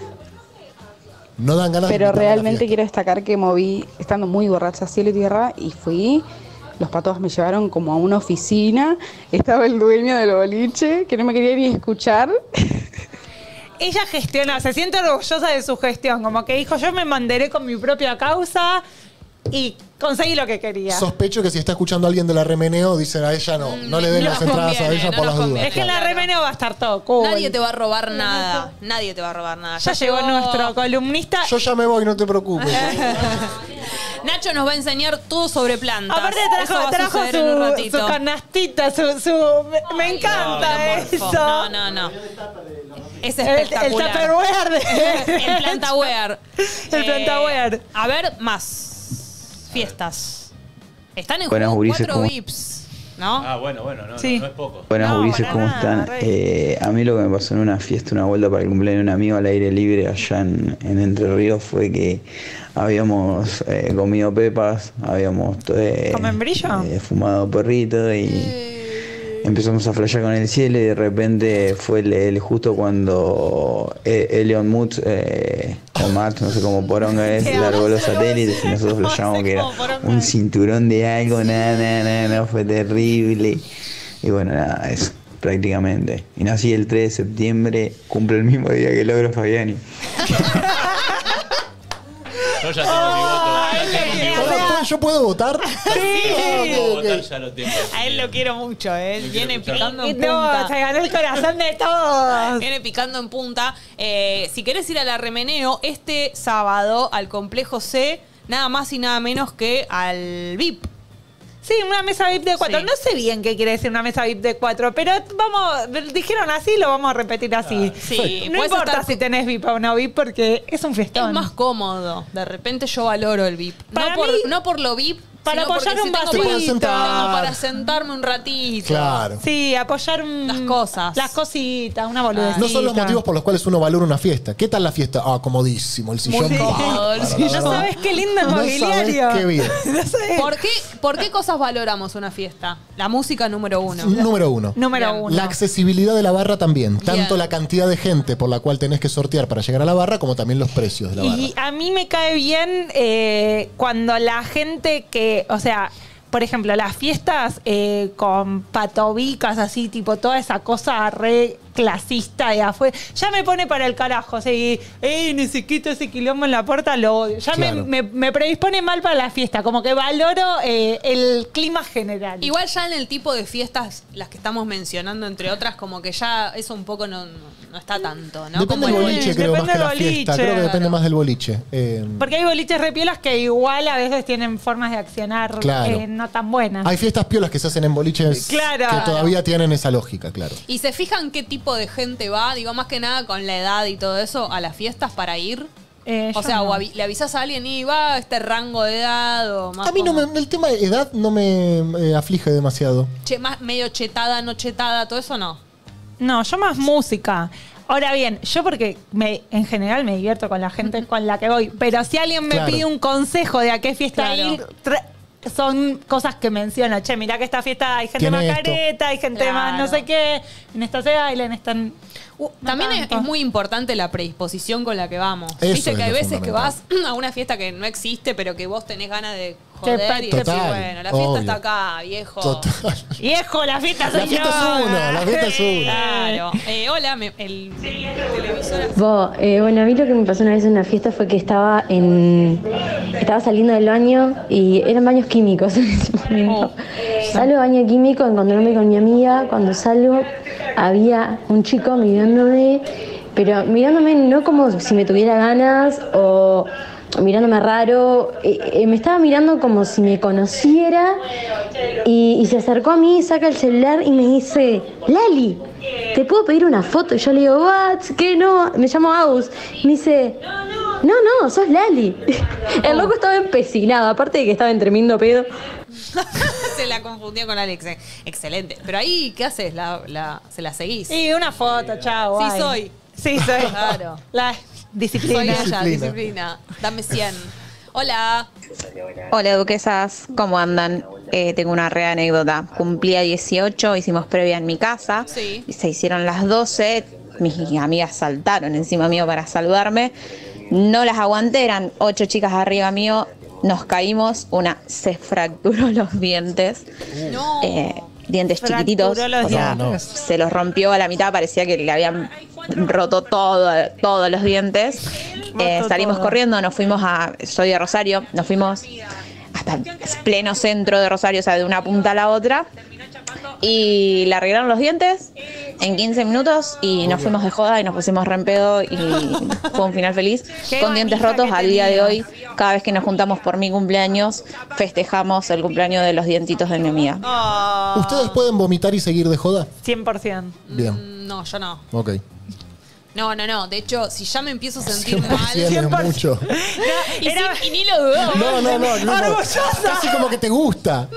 No dan ganas Pero de realmente quiero destacar que moví, estando muy borracha, cielo y tierra, y fui. Los patos me llevaron como a una oficina. Estaba el dueño del boliche, que no me quería ni escuchar. Ella gestiona, se siente orgullosa de su gestión. Como que dijo, yo me mandaré con mi propia causa y conseguí lo que quería. Sospecho que si está escuchando a alguien de la Remeneo, dicen a ella no le den las entradas a ella por las dudas. Es que en la Remeneo va a estar todo cool. Nadie te va a robar nada. Nadie te va a robar nada. Ya llegó nuestro columnista. Yo ya me voy, no te preocupes. Nacho nos va a enseñar todo sobre plantas. Aparte Eso va a trajo suceder en un ratito. su canastita, me encanta eso. No. Es El espectacular. Tupperware. El plantaware. El plantaware. A ver, más fiestas. Están en Buenas, juego gurises, 4 ¿cómo? VIPs, ¿no? Ah, bueno, no es poco. Buenas, gurises, ¿cómo están? A mí lo que me pasó en una fiesta, una vuelta para el cumpleaños de un amigo al aire libre allá en Entre Ríos fue que habíamos comido pepas, habíamos fumado porrito y empezamos a flashear con el cielo y de repente fue el justo cuando Elon Musk o Matt, no sé cómo poronga es, largó los satélites y nosotros flasheamos que era un cinturón de algo, nada, fue terrible. Y bueno, nada, eso, prácticamente. Y nací el 3 de septiembre, cumple el mismo día que Laura Fabiani. Yo ya tengo mi voto. ¿Yo puedo votar? Ya lo tengo. A él lo quiero mucho, viene picando en No, punta. se ganó el corazón de todos. Viene picando en punta. Si querés ir a la Remeneo, este sábado al Complejo C, nada más y nada menos que al VIP. Sí, una mesa VIP de 4. Sí. No sé bien qué quiere decir una mesa VIP de 4, pero dijeron así, lo vamos a repetir así. Sí, no puedes importa estar- si tenés VIP o no VIP, porque es un fiestón. Es más cómodo. De repente yo valoro el VIP. Para No por lo VIP, para sino apoyar porque un si tengo vasito. para- Te puedes sentar. tengo para sentarme un ratito. Claro. Sí, apoyar las cosas. las cositas, una boludecita. No son los motivos por los cuales uno valora una fiesta. ¿Qué tal la fiesta? Ah, comodísimo, el sillón. Muy cómodo, el sillón. No sabes qué lindo No mobiliario. sabés qué bien. No sabés. ¿Por qué cosas valoramos una fiesta? La música número 1. Número uno. Número Bien. 1. La accesibilidad de la barra también. Tanto Bien. la cantidad de gente por la cual tenés que sortear para llegar a la barra, como también los precios de la barra. Y a mí me cae bien cuando la gente que, o sea, por ejemplo, las fiestas con patobicas así, tipo toda esa cosa re clasista de afuera, ya me pone para el carajo. O sea, necesito ese quilombo en la puerta, lo odio. Ya Claro. me predispone mal para la fiesta, como que valoro el clima general. Igual ya en el tipo de fiestas, las que estamos mencionando, entre otras, como que ya eso un poco no está tanto, ¿no? Depende Como del el- boliche, creo, más depende que la del fiesta. boliche. Creo que depende más del boliche. Porque hay boliches repiolas que igual a veces tienen formas de accionar Claro. no tan buenas. Hay fiestas piolas que se hacen en boliches Claro. que todavía tienen esa lógica, claro. ¿Y se fijan qué tipo de gente va? Digo, más que nada con la edad y todo eso, a las fiestas para ir. O yo sea, no. o le avisás a alguien y va a este rango de edad o más. A mí el tema de edad no me aflige demasiado. Más medio chetada, no chetada, todo eso no. No, yo más música. Ahora bien, yo porque en general me divierto con la gente con la que voy, pero si alguien me Claro. pide un consejo de a qué fiesta Claro. ir, son cosas que menciono. Che, mirá que esta fiesta hay gente Tiene más esto. careta, hay gente más no sé qué, en esta se baila, en esta... También es muy importante la predisposición con la que vamos. Eso Viste es que hay lo veces que vas fundamental. a una fiesta que no existe, pero que vos tenés ganas de Que joder y decir, total, bueno, la fiesta obvio. está acá, viejo. Total. Viejo, la fiesta soy La fiesta yo. es uno, la fiesta es uno. Claro. Hola, el televisor. Bueno, a mí lo que me pasó una vez en una fiesta fue que estaba saliendo del baño y eran baños químicos en ese momento. Salgo al baño químico, encontrándome con mi amiga. Cuando salgo había un chico mirándome, pero mirándome no como si me tuviera ganas o mirándome raro, me estaba mirando como si me conociera y se acercó a mí, saca el celular y me dice, Lali, ¿te puedo pedir una foto? Y yo le digo, ¿what? ¿Qué? No, me llamo Aus. Y me dice, no, sos Lali. El loco estaba empecinado, aparte de que estaba en tremendo pedo. se la confundía con Alex. Excelente. Pero ahí, ¿qué haces? ¿Se la seguís? Y una foto, chao. Sí, soy. Sí, soy. Claro. La disciplina. Soy ella, disciplina. Dame 100. Hola. Hola, duquesas. ¿Cómo andan? Tengo una re anécdota. Cumplía 18, hicimos previa en mi casa. Sí. Y se hicieron las 12. Mis amigas saltaron encima mío para saludarme. No las aguanté, eran 8 chicas arriba mío. Nos caímos, una se fracturó los dientes. No. Dientes chiquititos. Los dientes. Se los rompió a la mitad, parecía que le habían roto todos los dientes. Salimos corriendo, nos fuimos soy de Rosario, nos fuimos hasta el pleno centro de Rosario, o sea, de una punta a la otra. Y le arreglaron los dientes en 15 minutos y nos fuimos de joda y nos pusimos re en pedo y fue un final feliz. Con dientes rotos, al día de hoy, cada vez que nos juntamos por mi cumpleaños, festejamos el cumpleaños de los dientitos de mi amiga. ¿Ustedes pueden vomitar y seguir de joda? 100%. Bien. No, yo no. Ok. No. De hecho, si ya me empiezo a sentir mal... 100% es mucho. Y ni lo dudo. No. Orgullosa. Casi como que te gusta.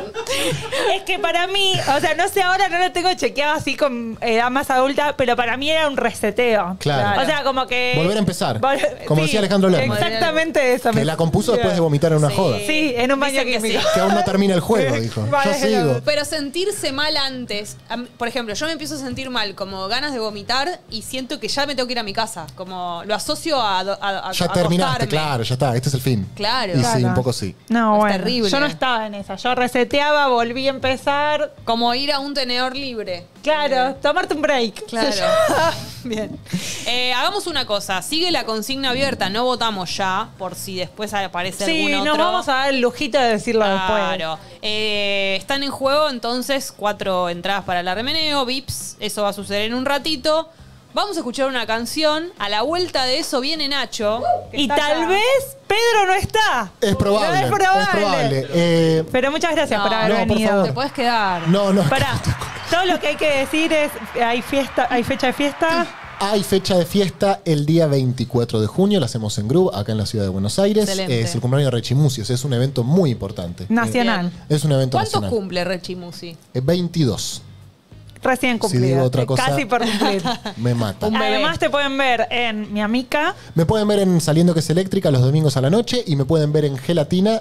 Es que para mí, o sea, no sé, ahora no lo tengo chequeado así con edad más adulta, pero para mí era un reseteo. Claro. O sea, como que... Volver a empezar. Como decía Alejandro Lerner. Exactamente eso. Que la compuso después de vomitar en una joda. Sí, en un baño Dicen que químico. Que aún no termina el juego, dijo. Yo sigo. Pero sentirse mal antes, por ejemplo, yo me empiezo a sentir mal, como ganas de vomitar y siento que ya me tengo que ir a mi casa. Como lo asocio a Ya terminaste, acostarme. claro, ya está. Este es el fin. Claro. Y Claro. sí, un poco sí. No, Es bueno, terrible. yo no estaba en esa. Yo reseteaba, volví a empezar. Como ir a un tenedor libre. Claro, tomarte un break. Claro. Se llama. Bien. Hagamos una cosa. Sigue la consigna abierta. No votamos ya, por si después aparece Sí, algún nos otro. vamos a dar el lujito de decirlo después. Claro. Están en juego entonces 4 entradas para el Armeneo, VIPs. Eso va a suceder en un ratito. Vamos a escuchar una canción. A la vuelta de eso viene Nacho. que Y está tal acá. vez Pedro no está. Es probable. Es probable. Pero muchas gracias por haber por venido. favor. Te puedes quedar. No. Pará, todo lo que hay que decir es, hay fecha de fiesta. Hay fecha de fiesta el día 24 de junio, la hacemos en Groove, acá en la ciudad de Buenos Aires. Excelente. Es el cumpleaños de Rechimusios, es un evento muy importante. Nacional. Es un evento ¿Cuánto nacional. cumple Rechimusi? 22. Recién cumplido. Si digo otra cosa, Casi por cumplir. me mata. Además te pueden ver en Mi Amica. Me pueden ver en Saliendo que es Eléctrica los domingos a la noche y me pueden ver en Gelatina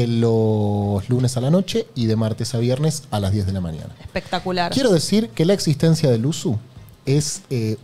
los lunes a la noche y de martes a viernes a las 10 de la mañana. Espectacular. Quiero decir que la existencia del USU es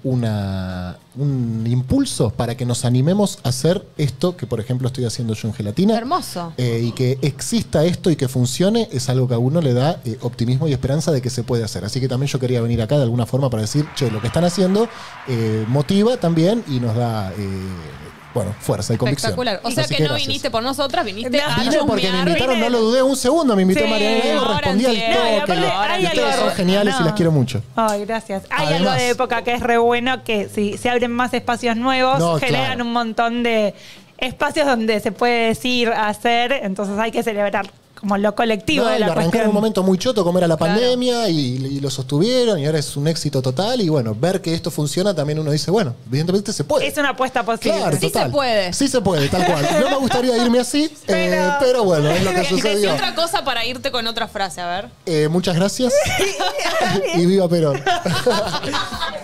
un impulso para que nos animemos a hacer esto que, por ejemplo, estoy haciendo yo en Gelatina. Hermoso. Y que exista esto y que funcione es algo que a uno le da optimismo y esperanza de que se puede hacer. Así que también yo quería venir acá de alguna forma para decir, che, lo que están haciendo motiva también y nos da fuerza y convicción. Espectacular. O sea Así que no gracias. viniste por nosotras, viniste a Vine porque me chusmear. invitaron, no lo dudé un segundo, me invitó Sí, Mariana Leo, ahora respondí al entiendo. No, y toque. aparte hay Y ustedes algo- son geniales y no. las quiero mucho. Ay, gracias. Hay Además- algo de época que es re bueno, que si se abren más espacios nuevos, No, generan claro. un montón de espacios donde se puede decir, hacer, entonces hay que celebrar como lo colectivo No, de lo la arrancaron en cuestión. un momento muy choto, como era la Claro. pandemia, y lo sostuvieron, y ahora es un éxito total. Y bueno, ver que esto funciona, también uno dice, bueno, evidentemente se puede. Es una apuesta posible. Claro, Sí total. se puede. Sí se puede, tal cual. No me gustaría irme así, pero bueno, es lo que Decí sucedió. otra cosa para irte con otra frase, a ver. Muchas gracias y viva Perón.